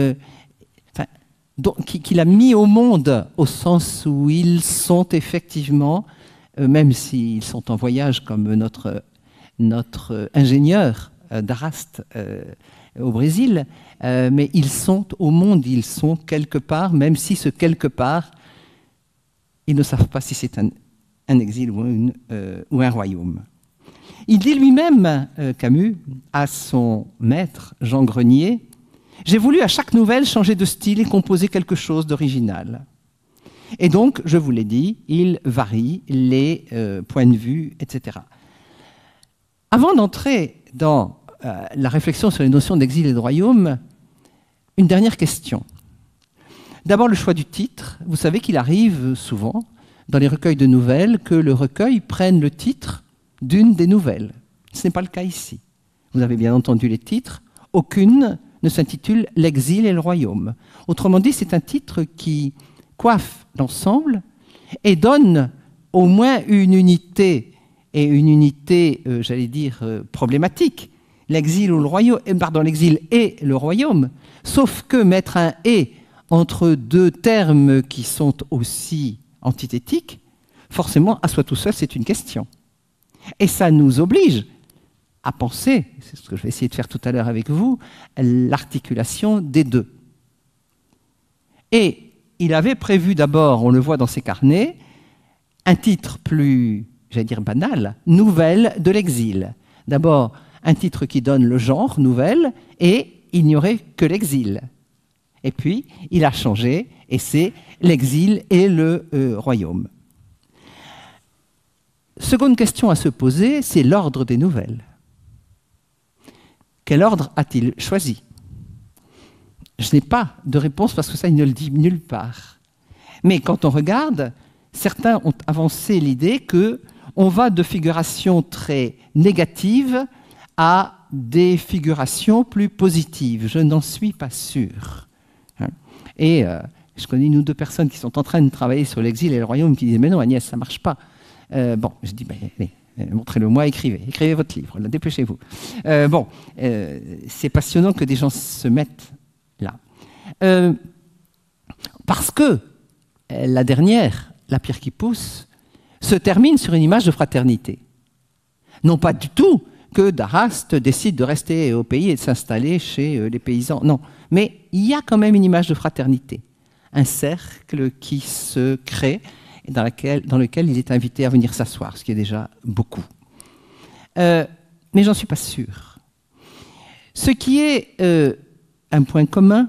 qu'il a mis au monde au sens où ils sont effectivement, même s'ils sont en voyage comme notre ingénieur d'Arrast au Brésil, mais ils sont au monde, ils sont quelque part, même si ce quelque part, ils ne savent pas si c'est un exil ou un royaume. Il dit lui-même, Camus, à son maître, Jean Grenier, « J'ai voulu à chaque nouvelle changer de style et composer quelque chose d'original. » Et donc, je vous l'ai dit, il varie les points de vue, etc. Avant d'entrer dans la réflexion sur les notions d'exil et de royaume, une dernière question. D'abord, le choix du titre. Vous savez qu'il arrive souvent, dans les recueils de nouvelles, que le recueil prenne le titre d'une des nouvelles. Ce n'est pas le cas ici. Vous avez bien entendu les titres. Aucune ne s'intitule « L'exil et le royaume ». Autrement dit, c'est un titre qui coiffe l'ensemble et donne au moins une unité, et une unité, j'allais dire, problématique. L'exil ou le royaume, pardon, l'exil et le royaume. Sauf que mettre un « et » entre deux termes qui sont aussi antithétiques, forcément, à soi tout seul, c'est une question. Et ça nous oblige à penser, c'est ce que je vais essayer de faire tout à l'heure avec vous, l'articulation des deux. Et il avait prévu d'abord, on le voit dans ses carnets, un titre plus, j'allais dire banal, « Nouvelles de l'exil ». d'abord un titre qui donne le genre, nouvelle, et il n'y aurait que l'exil. Et puis, il a changé, et c'est l'exil et le royaume. Seconde question à se poser, c'est l'ordre des nouvelles. Quel ordre a-t-il choisi? Je n'ai pas de réponse parce que ça, il ne le dit nulle part. Mais quand on regarde, certains ont avancé l'idée qu'on va de figurations très négatives à des figurations plus positives. Je n'en suis pas sûr. Et je connais une ou deux personnes qui sont en train de travailler sur l'exil et le royaume qui disent « Mais non, Agnès, ça ne marche pas. » Bon, je dis allez, montrez-le-moi, écrivez votre livre, dépêchez-vous. C'est passionnant que des gens se mettent là. Parce que la dernière, La pierre qui pousse, se termine sur une image de fraternité. Non pas du tout que Daraste décide de rester au pays et de s'installer chez les paysans, non. Mais il y a quand même une image de fraternité, un cercle qui se crée et dans lequel il est invité à venir s'asseoir, ce qui est déjà beaucoup. Mais j'en suis pas sûr. Ce qui est un point commun,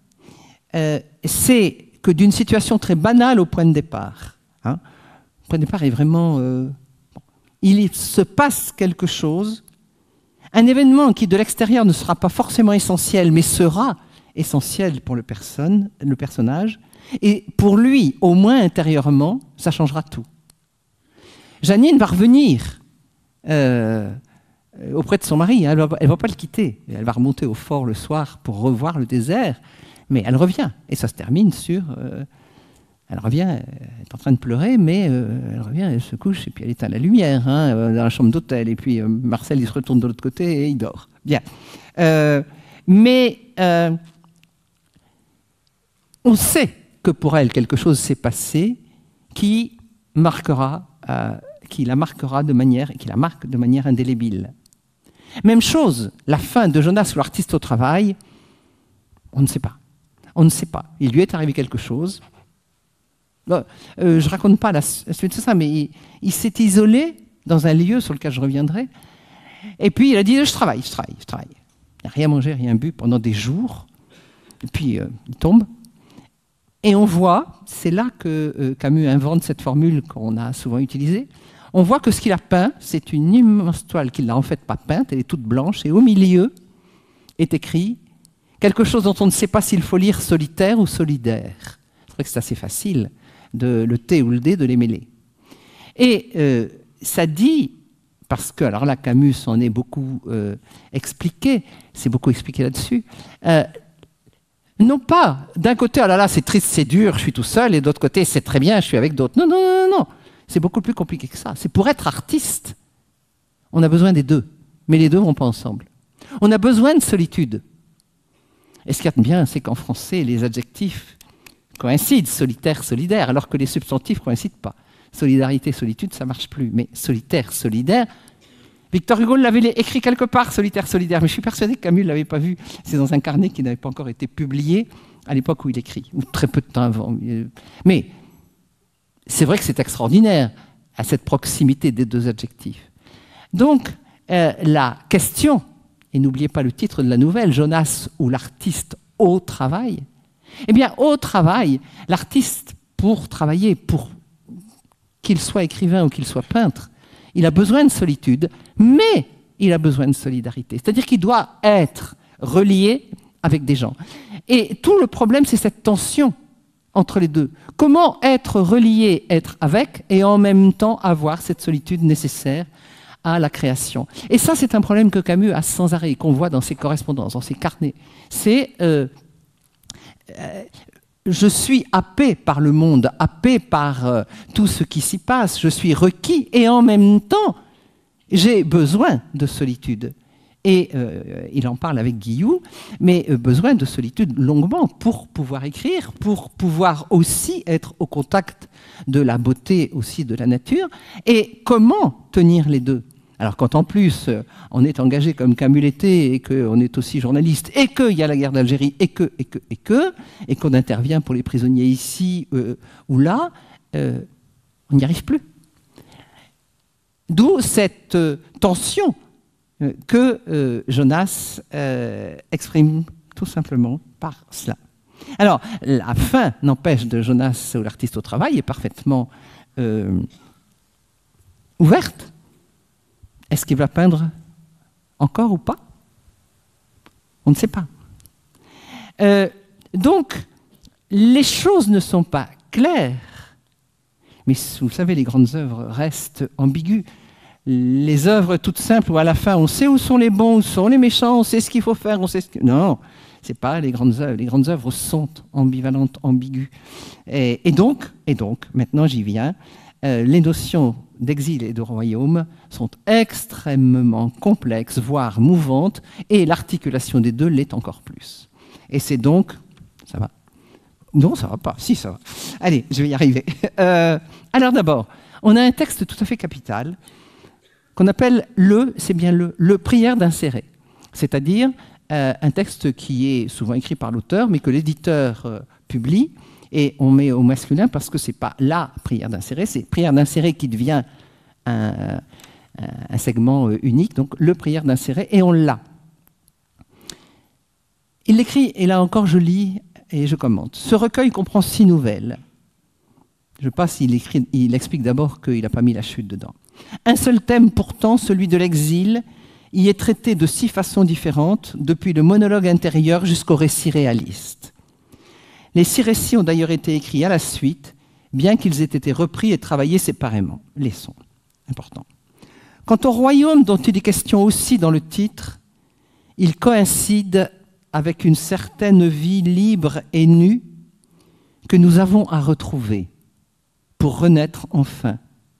c'est que d'une situation très banale au point de départ, le point de départ est vraiment... il se passe quelque chose, un événement qui de l'extérieur ne sera pas forcément essentiel, mais sera essentiel pour le personnage, et pour lui, au moins intérieurement, ça changera tout. Janine va revenir auprès de son mari, elle ne va pas le quitter, elle va remonter au fort le soir pour revoir le désert, mais elle revient, et ça se termine sur... elle revient, elle est en train de pleurer, mais elle revient, elle se couche, et puis elle éteint la lumière dans la chambre d'hôtel, et puis Marcel, il se retourne de l'autre côté et il dort. Bien. Mais on sait que pour elle, quelque chose s'est passé qui la marquera de manière, qui la marque de manière indélébile. Même chose, la fin de Jonas ou l'artiste au travail, on ne sait pas. On ne sait pas. Il lui est arrivé quelque chose. Je ne raconte pas la suite de ça, mais il s'est isolé dans un lieu sur lequel je reviendrai. Et puis il a dit, je travaille. Il n'a rien mangé, rien bu pendant des jours. Et puis il tombe. Et on voit, c'est là que Camus invente cette formule qu'on a souvent utilisée, on voit que ce qu'il a peint, c'est une immense toile qu'il n'a en fait pas peinte, elle est toute blanche, et au milieu est écrit quelque chose dont on ne sait pas s'il faut lire solitaire ou solidaire. C'est vrai que c'est assez facile, le T ou le D, de les mêler. Et ça dit, parce que, alors là, Camus en est beaucoup expliqué, c'est beaucoup expliqué là-dessus, non pas, d'un côté, oh là là, c'est triste, c'est dur, je suis tout seul, et d'autre côté, c'est très bien, je suis avec d'autres. Non, non, non, non, c'est beaucoup plus compliqué que ça. C'est pour être artiste, on a besoin des deux, mais les deux ne vont pas ensemble. On a besoin de solitude. Et ce qu'il y a de bien, c'est qu'en français, les adjectifs coïncident, solitaire, solidaire, alors que les substantifs ne coïncident pas. Solidarité, solitude, ça ne marche plus, mais solitaire, solidaire... Victor Hugo l'avait écrit quelque part, solitaire, solidaire, mais je suis persuadé que Camus ne l'avait pas vu. C'est dans un carnet qui n'avait pas encore été publié à l'époque où il écrit, ou très peu de temps avant. Mais c'est vrai que c'est extraordinaire, à cette proximité des deux adjectifs. Donc, la question, et n'oubliez pas le titre de la nouvelle, Jonas ou l'artiste au travail, eh bien, au travail, l'artiste, pour travailler, pour qu'il soit écrivain ou qu'il soit peintre, il a besoin de solitude, mais il a besoin de solidarité. C'est-à-dire qu'il doit être relié avec des gens. Et tout le problème, c'est cette tension entre les deux. Comment être relié, être avec, et en même temps avoir cette solitude nécessaire à la création. Et ça, c'est un problème que Camus a sans arrêt, qu'on voit dans ses correspondances, dans ses carnets. C'est... je suis happé par le monde, happé par tout ce qui s'y passe, je suis requis, et en même temps, j'ai besoin de solitude. Et il en parle avec Guillou, mais besoin de solitude longuement pour pouvoir écrire, pour pouvoir aussi être au contact de la beauté aussi de la nature. Et comment tenir les deux ? Alors quand en plus on est engagé comme Camus l'était et qu'on est aussi journaliste et qu'il y a la guerre d'Algérie et qu'on intervient pour les prisonniers ici ou là, on n'y arrive plus. D'où cette tension que Jonas exprime tout simplement par cela. Alors, la fin n'empêche de Jonas ou l'artiste au travail est parfaitement ouverte. Est-ce qu'il va peindre encore ou pas? On ne sait pas. Donc, les choses ne sont pas claires. Mais vous savez, les grandes œuvres restent ambiguës. Les œuvres toutes simples où à la fin on sait où sont les bons, où sont les méchants, on sait ce qu'il faut faire, on sait ce que... Non, ce n'est pas les grandes œuvres. Les grandes œuvres sont ambivalentes, ambiguës. Et donc, maintenant j'y viens, les notions d'exil et de royaume sont extrêmement complexes, voire mouvantes, et l'articulation des deux l'est encore plus. Et c'est donc... Ça va? Non, ça ne va pas. Si, ça va. Allez, je vais y arriver. Alors d'abord, on a un texte tout à fait capital qu'on appelle le prière d'insérer. C'est-à-dire un texte qui est souvent écrit par l'auteur, mais que l'éditeur publie, et on met au masculin parce que ce n'est pas la prière d'insérer, c'est prière d'insérer qui devient un segment unique, donc le prière d'insérer, et on l'a. Il l'écrit, et là encore je lis et je commente. Ce recueil comprend 6 nouvelles. Je passe, il explique d'abord qu'il n'a pas mis la chute dedans. Un seul thème pourtant, celui de l'exil, y est traité de 6 façons différentes, depuis le monologue intérieur jusqu'au récit réaliste. Les 6 récits ont d'ailleurs été écrits à la suite, bien qu'ils aient été repris et travaillés séparément. Les sons, important. Quant au royaume dont il est question aussi dans le titre, il coïncide avec une certaine vie libre et nue que nous avons à retrouver pour renaître enfin.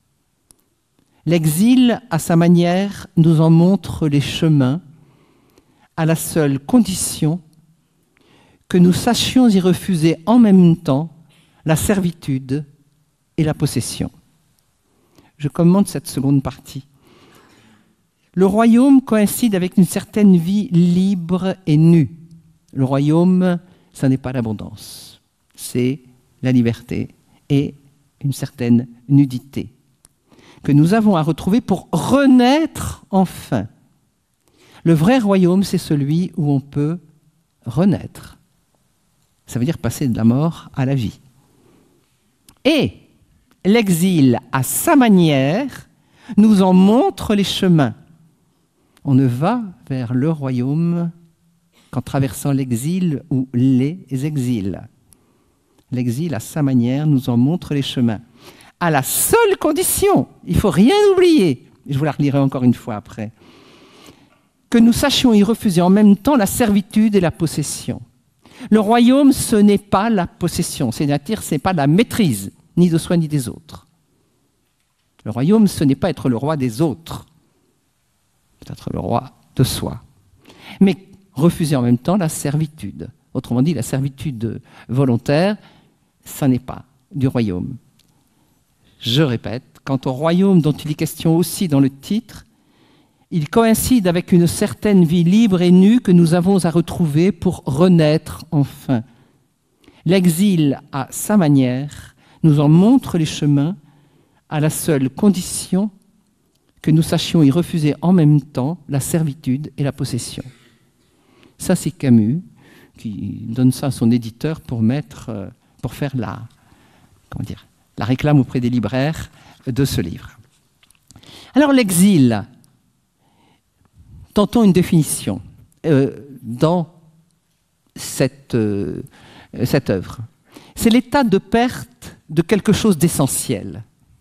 L'exil, à sa manière, nous en montre les chemins, à la seule condition que nous sachions y refuser en même temps la servitude et la possession. Je commente cette seconde partie. Le royaume coïncide avec une certaine vie libre et nue. Le royaume, ça n'est pas l'abondance, c'est la liberté et une certaine nudité que nous avons à retrouver pour renaître enfin. Le vrai royaume, c'est celui où on peut renaître. Ça veut dire passer de la mort à la vie. Et l'exil, à sa manière, nous en montre les chemins. On ne va vers le royaume qu'en traversant l'exil ou les exils. L'exil, à sa manière, nous en montre les chemins. À la seule condition, il ne faut rien oublier, je vous la relirai encore une fois après, que nous sachions y refuser en même temps la servitude et la possession. Le royaume, ce n'est pas la possession, c'est-à-dire ce n'est pas la maîtrise, ni de soi ni des autres. Le royaume, ce n'est pas être le roi des autres, c'est être le roi de soi. Mais refuser en même temps la servitude. Autrement dit, la servitude volontaire, ça n'est pas du royaume. Je répète, quant au royaume dont il est question aussi dans le titre, il coïncide avec une certaine vie libre et nue que nous avons à retrouver pour renaître enfin. L'exil, à sa manière, nous en montre les chemins à la seule condition que nous sachions y refuser en même temps la servitude et la possession. Ça, c'est Camus qui donne ça à son éditeur pour faire la réclame auprès des libraires de ce livre. Alors l'exil, tentons une définition dans cette œuvre. C'est l'état de perte de quelque chose d'essentiel.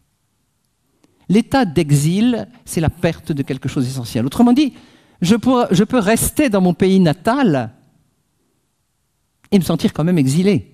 L'état d'exil, c'est la perte de quelque chose d'essentiel. Autrement dit, je peux rester dans mon pays natal et me sentir quand même exilé.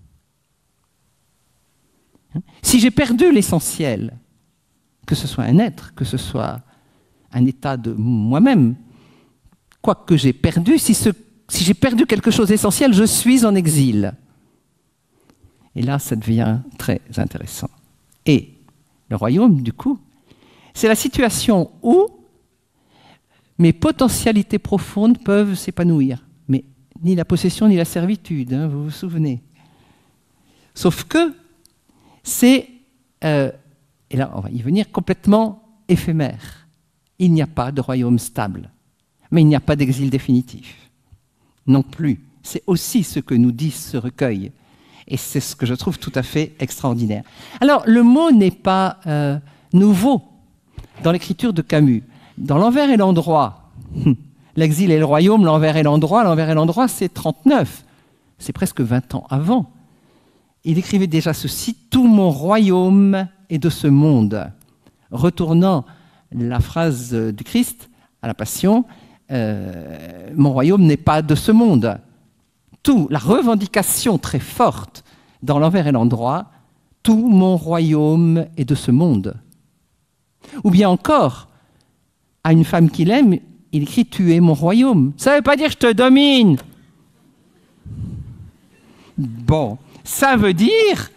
Si j'ai perdu l'essentiel, que ce soit un être, que ce soit un état de moi-même, quoi que j'ai perdu, si j'ai perdu quelque chose d'essentiel, je suis en exil. Et là, ça devient très intéressant. Et le royaume, du coup, c'est la situation où mes potentialités profondes peuvent s'épanouir. Mais ni la possession ni la servitude, hein, vous vous souvenez. Sauf que c'est, et là on va y venir, complètement éphémère. il n'y a pas de royaume stable. Mais il n'y a pas d'exil définitif. Non plus. C'est aussi ce que nous dit ce recueil. Et c'est ce que je trouve tout à fait extraordinaire. Alors, le mot n'est pas nouveau dans l'écriture de Camus. Dans L'envers et l'endroit, l'exil et le royaume, l'envers et l'endroit, c'est 39. C'est presque 20 ans avant. Il écrivait déjà ceci: « Tout mon royaume est de ce monde », retournant la phrase du Christ à la Passion, mon royaume n'est pas de ce monde. Tout, la revendication très forte dans L'envers et l'endroit, tout mon royaume est de ce monde. Ou bien encore, à une femme qu'il aime, il écrit: tu es mon royaume. Ça ne veut pas dire je te domine. Bon, ça veut dire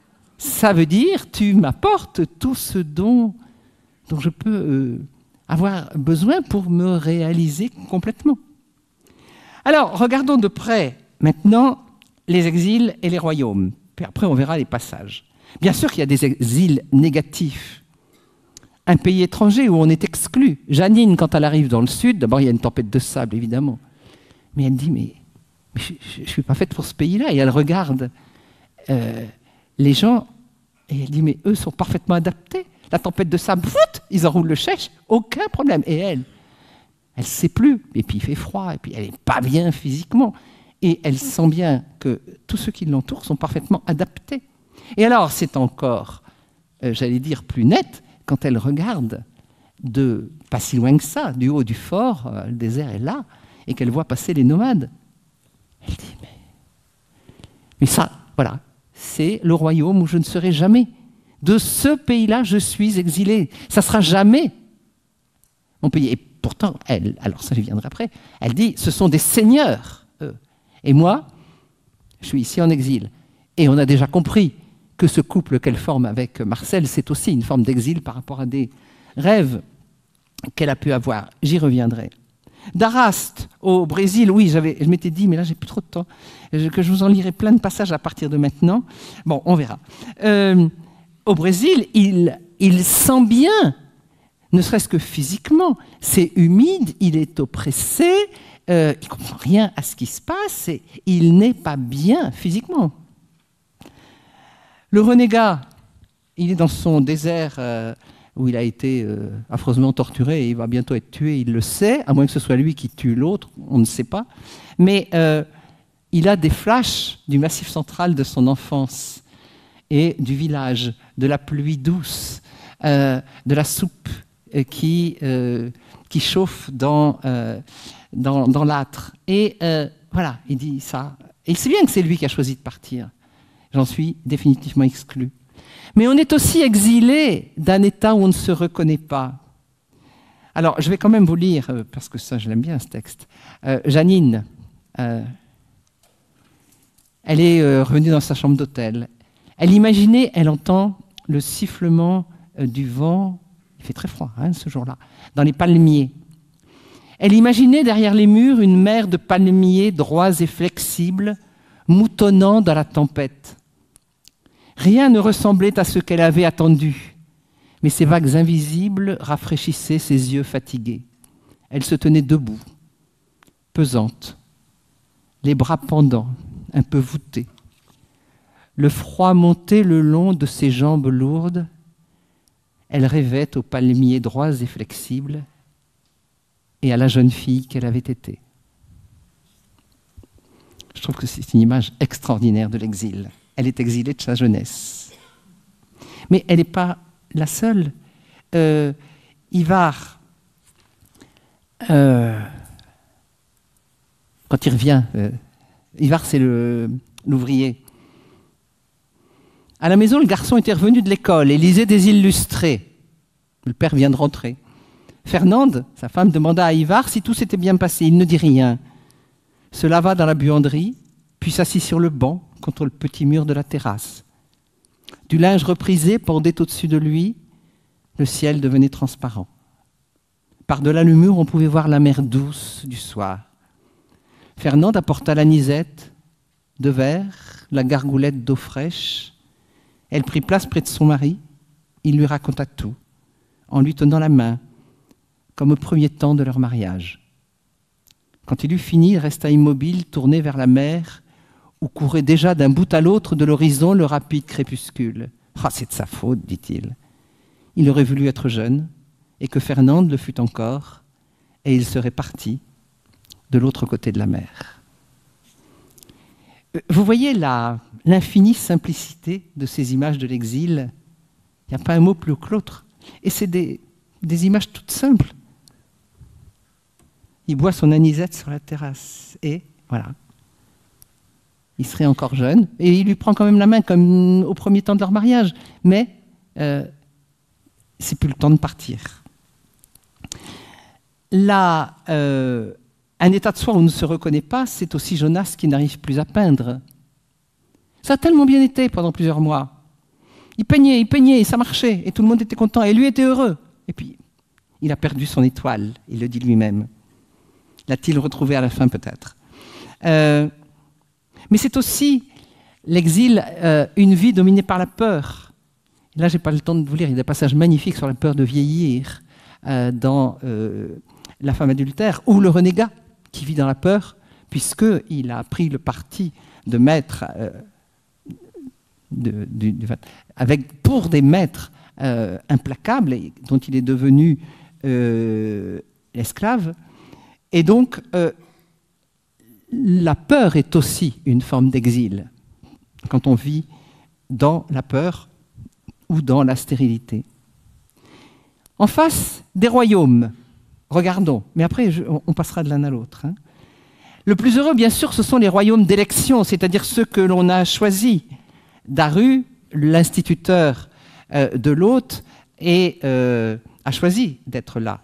tu m'apportes tout ce dont je peux avoir besoin pour me réaliser complètement. Alors, regardons de près maintenant les exils et les royaumes. Puis après, on verra les passages. Bien sûr qu'il y a des exils négatifs. Un pays étranger où on est exclu. Janine, quand elle arrive dans le sud, d'abord il y a une tempête de sable, évidemment. Mais elle dit, mais je ne suis pas faite pour ce pays-là. Et elle regarde les gens et elle dit, mais eux sont parfaitement adaptés. La tempête de sable, ils enroulent le chèche, aucun problème. Et elle ne sait plus. Et puis il fait froid, et puis elle n'est pas bien physiquement. Et elle sent bien que tous ceux qui l'entourent sont parfaitement adaptés. Et alors, c'est encore, j'allais dire, plus net quand elle regarde pas si loin que ça, du haut du fort, le désert est là, et qu'elle voit passer les nomades. Elle dit, mais ça, voilà, c'est le royaume où je ne serai jamais. De ce pays-là, je suis exilée. Ça ne sera jamais mon pays. Et pourtant, elle, alors ça je viendrai après, elle dit, ce sont des seigneurs, eux. Et moi, je suis ici en exil. Et on a déjà compris que ce couple qu'elle forme avec Marcel, c'est aussi une forme d'exil par rapport à des rêves qu'elle a pu avoir. J'y reviendrai. D'Araste au Brésil, oui, je m'étais dit, mais là j'ai plus trop de temps, que je vous en lirai plein de passages à partir de maintenant. Bon, on verra. Au Brésil, il sent bien, ne serait-ce que physiquement, c'est humide, il est oppressé, il ne comprend rien à ce qui se passe, et il n'est pas bien physiquement. Le renégat, il est dans son désert où il a été affreusement torturé et il va bientôt être tué, il le sait, à moins que ce soit lui qui tue l'autre, on ne sait pas. Mais il a des flashs du Massif central de son enfance et du village, de la pluie douce, de la soupe qui chauffe dans l'âtre. Et voilà, il dit ça. Et il sait bien que c'est lui qui a choisi de partir. J'en suis définitivement exclu. Mais on est aussi exilé d'un état où on ne se reconnaît pas. Alors, je vais quand même vous lire, parce que ça, je l'aime bien, ce texte. Janine, elle est revenue dans sa chambre d'hôtel. Elle imaginait, elle entend le sifflement du vent, il fait très froid ce jour-là, dans les palmiers. Elle imaginait derrière les murs une mer de palmiers droits et flexibles, moutonnant dans la tempête. Rien ne ressemblait à ce qu'elle avait attendu, mais ces vagues invisibles rafraîchissaient ses yeux fatigués. Elle se tenait debout, pesante, les bras pendants, un peu voûtés. Le froid montait le long de ses jambes lourdes. Elle rêvait aux palmiers droits et flexibles et à la jeune fille qu'elle avait été. Je trouve que c'est une image extraordinaire de l'exil. Elle est exilée de sa jeunesse. Mais elle n'est pas la seule. Ivar, quand il revient, Ivar c'est l'ouvrier. À la maison, le garçon était revenu de l'école et lisait des illustrés. Le père vient de rentrer. Fernande, sa femme, demanda à Ivar si tout s'était bien passé. Il ne dit rien. Se lava dans la buanderie, puis s'assit sur le banc contre le petit mur de la terrasse. Du linge reprisé pendait au-dessus de lui. Le ciel devenait transparent. Par-delà le mur, on pouvait voir la mer douce du soir. Fernande apporta l'anisette de verre, la gargoulette d'eau fraîche. Elle prit place près de son mari. Il lui raconta tout, en lui tenant la main. comme au premier temps de leur mariage. Quand il eut fini, il resta immobile, tourné vers la mer, où courait déjà d'un bout à l'autre de l'horizon le rapide crépuscule. « Ah, c'est de sa faute, dit-il. Il aurait voulu être jeune, et que Fernande le fût encore, et il serait parti de l'autre côté de la mer. » Vous voyez l'infinie simplicité de ces images de l'exil. Il n'y a pas un mot plus haut que l'autre. Et c'est des images toutes simples. Il boit son anisette sur la terrasse, et voilà. Il serait encore jeune, et il lui prend quand même la main, comme au premier temps de leur mariage. Mais c'est plus le temps de partir. Là, un état de soi où on ne se reconnaît pas, c'est aussi Jonas qui n'arrive plus à peindre. Ça a tellement bien été pendant plusieurs mois. Il peignait, et ça marchait, et tout le monde était content, et lui était heureux. Et puis, il a perdu son étoile, il le dit lui-même. L'a-t-il retrouvé à la fin, peut-être. Mais c'est aussi l'exil, une vie dominée par la peur. Là, je n'ai pas le temps de vous lire, il y a des passages magnifiques sur la peur de vieillir dans La femme adultère, ou le renégat qui vit dans la peur, puisqu'il a pris le parti de maître, pour des maîtres implacables, et dont il est devenu esclave. Et donc, la peur est aussi une forme d'exil, quand on vit dans la peur ou dans la stérilité. En face des royaumes, regardons, mais après on passera de l'un à l'autre. Hein. Le plus heureux, bien sûr, ce sont les royaumes d'élection, c'est-à-dire ceux que l'on a choisis. Daru, l'instituteur de l'hôte, a choisi d'être là.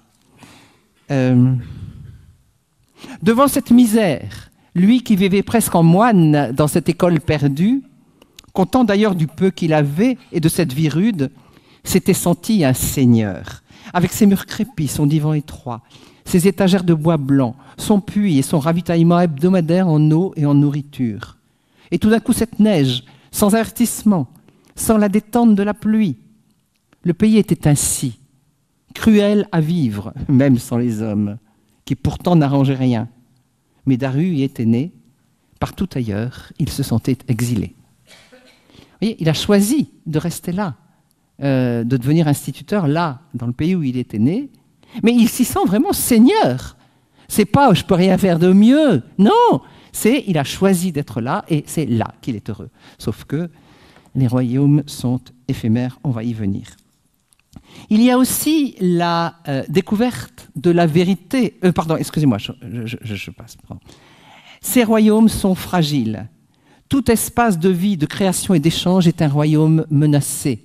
Devant cette misère, lui qui vivait presque en moine dans cette école perdue, content d'ailleurs du peu qu'il avait et de cette vie rude, s'était senti un seigneur, avec ses murs crépis, son divan étroit, ses étagères de bois blanc, son puits et son ravitaillement hebdomadaire en eau et en nourriture. Et tout d'un coup, cette neige, sans avertissement, sans la détente de la pluie. Le pays était ainsi, cruel à vivre, même sans les hommes, qui pourtant n'arrangeaient rien. Mais Daru y était né, partout ailleurs, il se sentait exilé. Vous voyez, il a choisi de rester là, de devenir instituteur là, dans le pays où il était né, mais il s'y sent vraiment seigneur. C'est pas « je peux rien faire de mieux », non, il a choisi d'être là et c'est là qu'il est heureux. Sauf que les royaumes sont éphémères, on va y venir. Il y a aussi la découverte de la vérité. Pardon, excusez-moi, je passe. Ces royaumes sont fragiles. Tout espace de vie, de création et d'échange est un royaume menacé.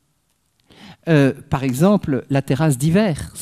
Par exemple, la terrasse d'Ivars,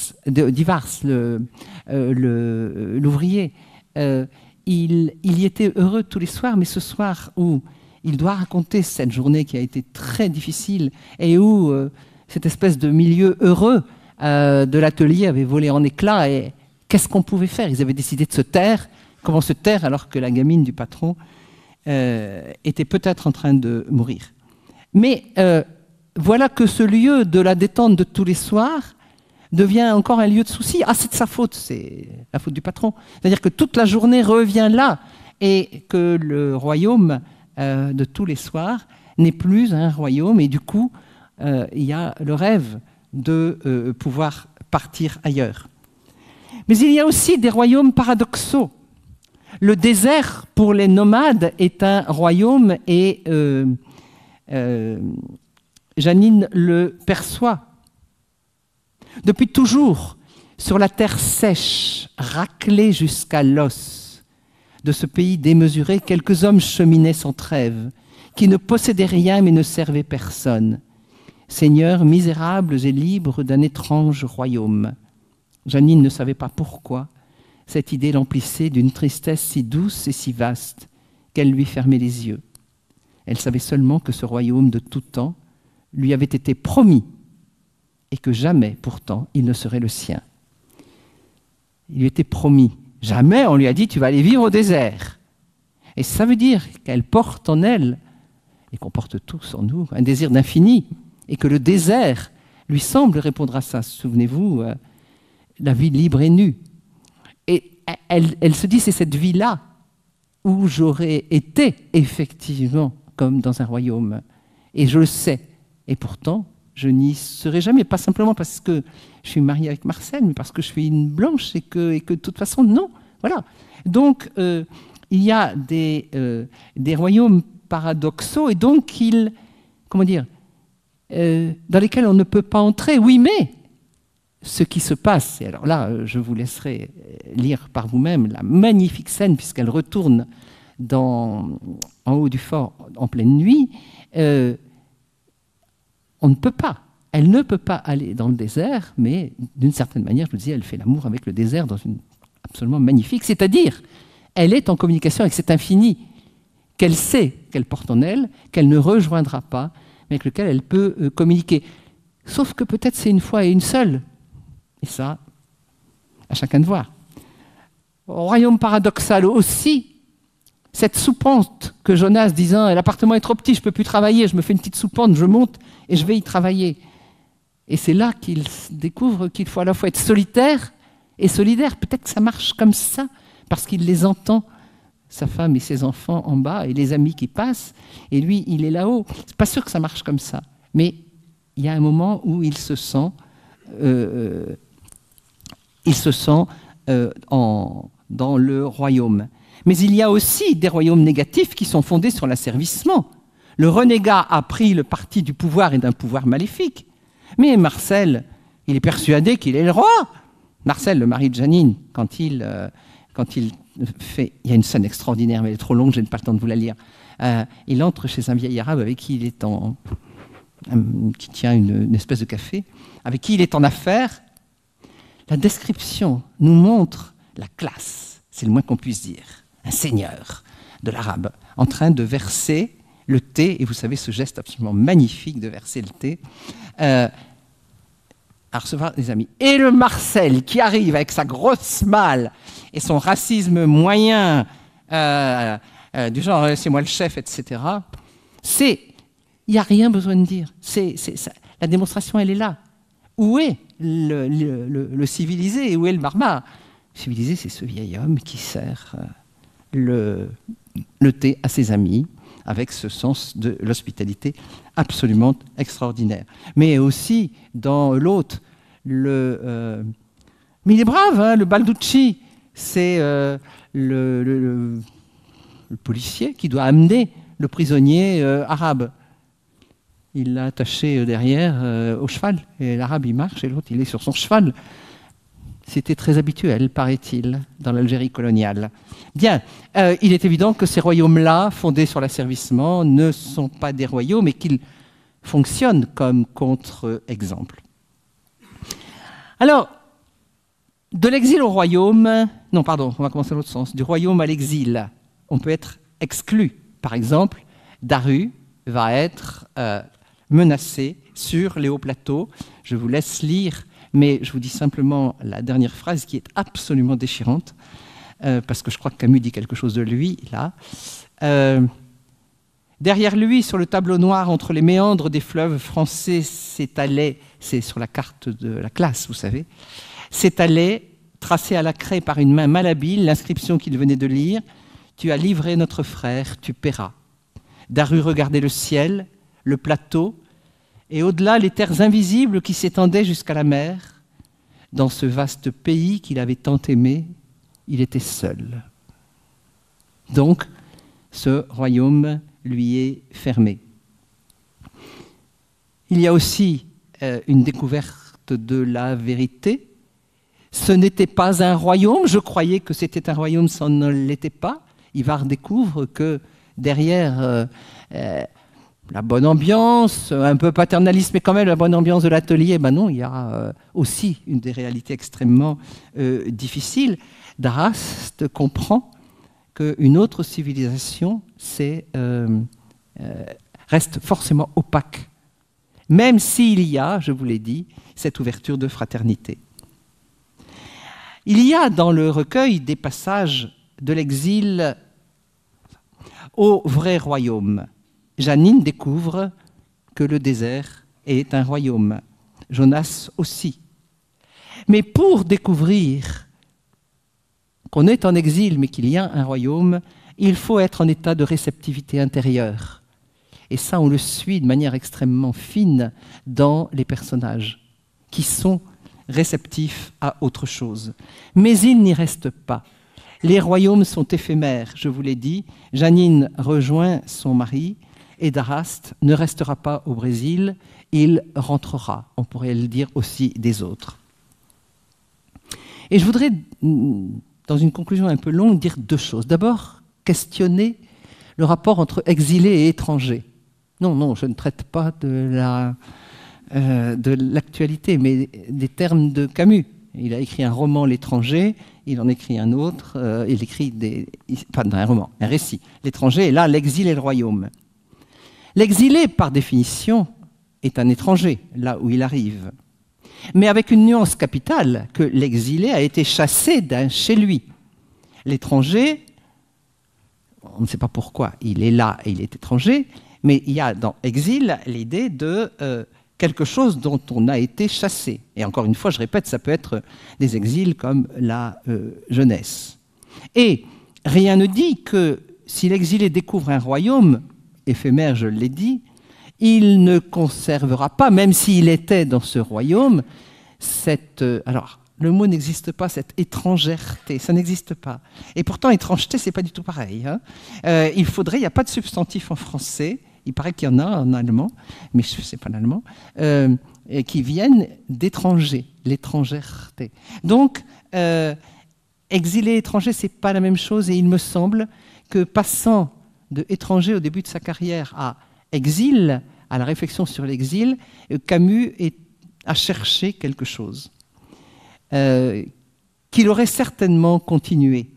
l'ouvrier, il y était heureux tous les soirs, mais ce soir où il doit raconter cette journée qui a été très difficile et où cette espèce de milieu heureux de l'atelier avait volé en éclats, et qu'est-ce qu'on pouvait faire? Ils avaient décidé de se taire. Comment se taire alors que la gamine du patron était peut-être en train de mourir? Mais voilà que ce lieu de la détente de tous les soirs devient encore un lieu de souci. Ah, c'est de sa faute, c'est la faute du patron. C'est-à-dire que toute la journée revient là et que le royaume de tous les soirs n'est plus un royaume, et du coup, il y a le rêve de pouvoir partir ailleurs. Mais il y a aussi des royaumes paradoxaux. Le désert, pour les nomades, est un royaume, et Janine le perçoit. Depuis toujours, sur la terre sèche, raclée jusqu'à l'os de ce pays démesuré, quelques hommes cheminaient sans trêve, qui ne possédaient rien mais ne servaient personne. Seigneurs misérables et libres d'un étrange royaume. Janine ne savait pas pourquoi cette idée l'emplissait d'une tristesse si douce et si vaste qu'elle lui fermait les yeux. Elle savait seulement que ce royaume de tout temps lui avait été promis et que jamais, pourtant, il ne serait le sien. Il lui était promis. Jamais on lui a dit « tu vas aller vivre au désert ». Et ça veut dire qu'elle porte en elle, et qu'on porte tous en nous, un désir d'infini, et que le désert lui semble répondre à ça. Souvenez-vous la vie libre et nue. Et elle se dit, c'est cette vie-là où j'aurais été effectivement comme dans un royaume. Et je le sais. Et pourtant, je n'y serai jamais. Pas simplement parce que je suis mariée avec Marcel, mais parce que je suis une blanche et que de toute façon, non. Voilà. Donc, il y a des royaumes paradoxaux et donc comment dire, dans lesquels on ne peut pas entrer. Oui, mais ce qui se passe, et alors là, je vous laisserai lire par vous-même la magnifique scène, puisqu'elle retourne en haut du fort en pleine nuit, elle ne peut pas aller dans le désert, mais d'une certaine manière, je vous disais, elle fait l'amour avec le désert dans une absolument magnifique, c'est-à-dire, elle est en communication avec cet infini qu'elle sait qu'elle porte en elle, qu'elle ne rejoindra pas, mais avec lequel elle peut communiquer. Sauf que peut-être c'est une fois et une seule. Et ça, à chacun de voir. Au royaume paradoxal aussi, cette soupente que Jonas disant « l'appartement est trop petit, je ne peux plus travailler, je me fais une petite soupente, je monte et je vais y travailler ». Et c'est là qu'il découvre qu'il faut à la fois être solitaire et solidaire. Peut-être que ça marche comme ça, parce qu'il les entend, sa femme et ses enfants en bas, et les amis qui passent, et lui, il est là-haut. C'est pas sûr que ça marche comme ça, mais il y a un moment où il se sent dans le royaume. Mais il y a aussi des royaumes négatifs qui sont fondés sur l'asservissement. Le renégat a pris le parti du pouvoir et d'un pouvoir maléfique. Mais Marcel, il est persuadé qu'il est le roi. Marcel, le mari de Janine, quand il fait... Il y a une scène extraordinaire, mais elle est trop longue, je n'ai pas le temps de vous la lire. Il entre chez un vieil arabe avec qui il est qui tient une espèce de café, avec qui il est en affaires. La description nous montre la classe, c'est le moins qu'on puisse dire. Un seigneur de l'arabe en train de verser le thé, et vous savez ce geste absolument magnifique de verser le thé, à recevoir des amis. Et le Marcel qui arrive avec sa grosse malle et son racisme moyen, du genre « c'est moi le chef », etc. Il n'y a rien besoin de dire. La démonstration, elle est là. Où est le civilisé et où est le barbare? Le civilisé, c'est ce vieil homme qui sert le thé à ses amis avec ce sens de l'hospitalité absolument extraordinaire. Mais aussi dans l'autre, mais il est brave, hein, le Balducci, c'est le policier qui doit amener le prisonnier arabe. Il l'a attaché derrière au cheval, et l'arabe il marche et l'autre il est sur son cheval. C'était très habituel, paraît-il, dans l'Algérie coloniale. Bien, il est évident que ces royaumes-là, fondés sur l'asservissement, ne sont pas des royaumes et qu'ils fonctionnent comme contre-exemple. Alors, de l'exil au royaume, non pardon, on va commencer dans l'autre sens, du royaume à l'exil, on peut être exclu. Par exemple, Daru va être menacé sur les hauts plateaux. Je vous laisse lire, mais je vous dis simplement la dernière phrase qui est absolument déchirante, parce que je crois que Camus dit quelque chose de lui, là. Derrière lui, sur le tableau noir, entre les méandres des fleuves français, s'étalait, c'est sur la carte de la classe, vous savez, s'étalait, tracé à la craie par une main malhabile, l'inscription qu'il venait de lire, « Tu as livré notre frère, tu paieras ». Daru regardait le ciel, le plateau, et au-delà les terres invisibles qui s'étendaient jusqu'à la mer. Dans ce vaste pays qu'il avait tant aimé, il était seul. Donc, ce royaume lui est fermé. Il y a aussi une découverte de la vérité. Ce n'était pas un royaume, je croyais que c'était un royaume, ça ne l'était pas. Ivar découvre que derrière la bonne ambiance, un peu paternaliste, mais quand même la bonne ambiance de l'atelier, ben non, il y a aussi une des réalités extrêmement difficiles. D'Arrast comprend qu'une autre civilisation reste forcément opaque, même s'il y a, je vous l'ai dit, cette ouverture de fraternité. Il y a dans le recueil des passages de l'exil au vrai royaume. Janine découvre que le désert est un royaume. Jonas aussi. Mais pour découvrir qu'on est en exil, mais qu'il y a un royaume, il faut être en état de réceptivité intérieure. Et ça, on le suit de manière extrêmement fine dans les personnages, qui sont réceptifs à autre chose. Mais il n'y reste pas. Les royaumes sont éphémères, je vous l'ai dit. Janine rejoint son mari et Daraste ne restera pas au Brésil, il rentrera. On pourrait le dire aussi des autres. Et je voudrais, dans une conclusion un peu longue, dire deux choses. D'abord, questionner le rapport entre exilés et étrangers. Non, je ne traite pas de l'actualité, mais des termes de Camus. Il a écrit un roman, L'étranger, il en écrit un autre, il écrit un roman, un récit. L'étranger, et là, l'exil et le royaume. L'exilé, par définition, est un étranger, là où il arrive. Mais avec une nuance capitale, que l'exilé a été chassé d'un chez lui. L'étranger, on ne sait pas pourquoi, il est là et il est étranger, mais il y a dans exil l'idée de quelque chose dont on a été chassé. Et encore une fois, je répète, ça peut être des exils comme la jeunesse. Et rien ne dit que si l'exilé découvre un royaume, éphémère, je l'ai dit, il ne conservera pas, même s'il était dans ce royaume, cette... alors, le mot n'existe pas, cette étrangèreté, ça n'existe pas. Et pourtant, étrangeté, c'est pas du tout pareil. Hein. Il n'y a pas de substantif en français, il paraît qu'il y en a en allemand, mais je ne sais pas l'allemand, qui viennent d'étranger, l'étrangèreté. Donc, exilé, étranger, c'est pas la même chose, et il me semble que passant de étranger au début de sa carrière à exil, à la réflexion sur l'exil, Camus a cherché quelque chose qu'il aurait certainement continué.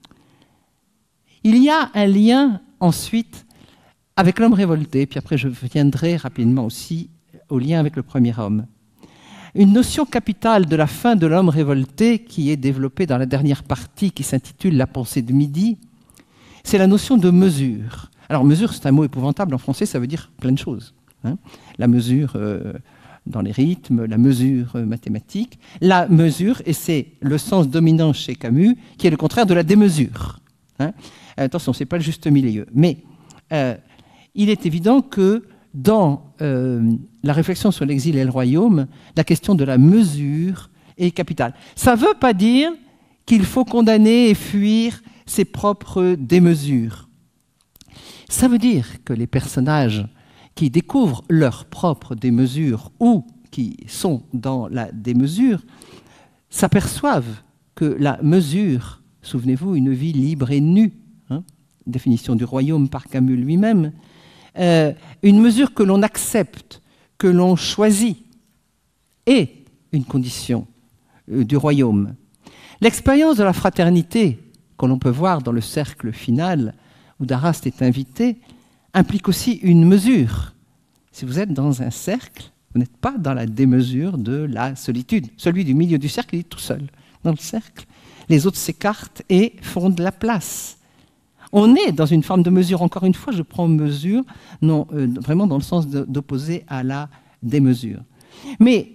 Il y a un lien ensuite avec l'homme révolté, puis après je viendrai rapidement aussi au lien avec le premier homme. Une notion capitale de la fin de l'homme révolté qui est développée dans la dernière partie qui s'intitule « La pensée de midi », c'est la notion de mesure. Alors mesure, c'est un mot épouvantable en français, ça veut dire plein de choses. Hein. La mesure dans les rythmes, la mesure mathématique, la mesure, et c'est le sens dominant chez Camus, qui est le contraire de la démesure. Hein. Attention, ce n'est pas le juste milieu. Mais il est évident que dans la réflexion sur l'exil et le royaume, la question de la mesure est capitale. Ça ne veut pas dire qu'il faut condamner et fuir ses propres démesures. Ça veut dire que les personnages qui découvrent leur propre démesure ou qui sont dans la démesure s'aperçoivent que la mesure, souvenez-vous, une vie libre et nue, hein, définition du royaume par Camus lui-même, une mesure que l'on accepte, que l'on choisit, est une condition du royaume. L'expérience de la fraternité que l'on peut voir dans le cercle final où Daraste est invité, implique aussi une mesure. Si vous êtes dans un cercle, vous n'êtes pas dans la démesure de la solitude. Celui du milieu du cercle, il est tout seul dans le cercle. Les autres s'écartent et font de la place. On est dans une forme de mesure. Encore une fois, je prends mesure, non, vraiment dans le sens d'opposer à la démesure. Mais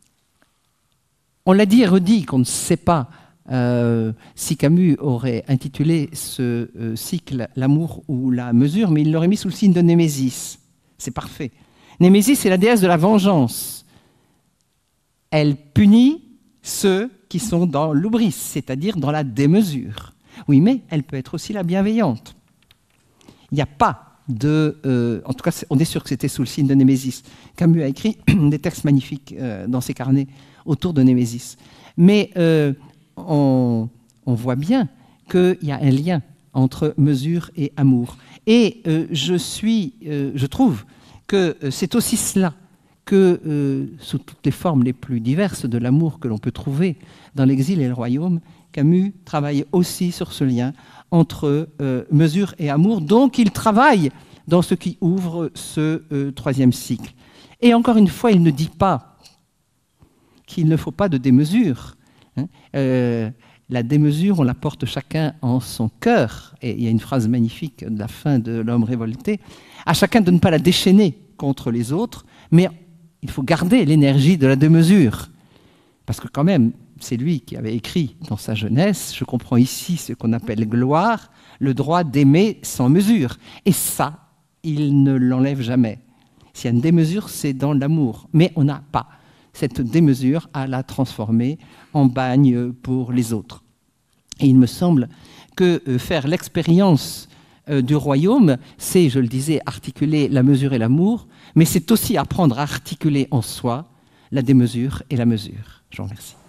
on l'a dit et redit qu'on ne sait pas si Camus aurait intitulé ce cycle « L'amour ou la mesure », mais il l'aurait mis sous le signe de Némésis. C'est parfait. Némésis est la déesse de la vengeance. Elle punit ceux qui sont dans l'oubris, c'est-à-dire dans la démesure. Oui, mais elle peut être aussi la bienveillante. Il n'y a pas de... en tout cas, on est sûr que c'était sous le signe de Némésis. Camus a écrit des textes magnifiques dans ses carnets autour de Némésis. Mais... on voit bien qu'il y a un lien entre mesure et amour. Et je trouve que c'est aussi cela que, sous toutes les formes les plus diverses de l'amour que l'on peut trouver dans l'exil et le royaume, Camus travaille aussi sur ce lien entre mesure et amour. Donc il travaille dans ce qui ouvre ce troisième cycle. Et encore une fois, il ne dit pas qu'il ne faut pas de démesure. La démesure, on la porte chacun en son cœur. Et il y a une phrase magnifique de la fin de L'homme révolté. À chacun de ne pas la déchaîner contre les autres, mais il faut garder l'énergie de la démesure. Parce que quand même, c'est lui qui avait écrit dans sa jeunesse, je comprends ici ce qu'on appelle gloire, le droit d'aimer sans mesure. Et ça, il ne l'enlève jamais. S'il y a une démesure, c'est dans l'amour. Mais on n'a pas cette démesure à la transformer en bagne pour les autres. Et il me semble que faire l'expérience du royaume, c'est, je le disais, articuler la mesure et l'amour, mais c'est aussi apprendre à articuler en soi la démesure et la mesure. Je vous remercie.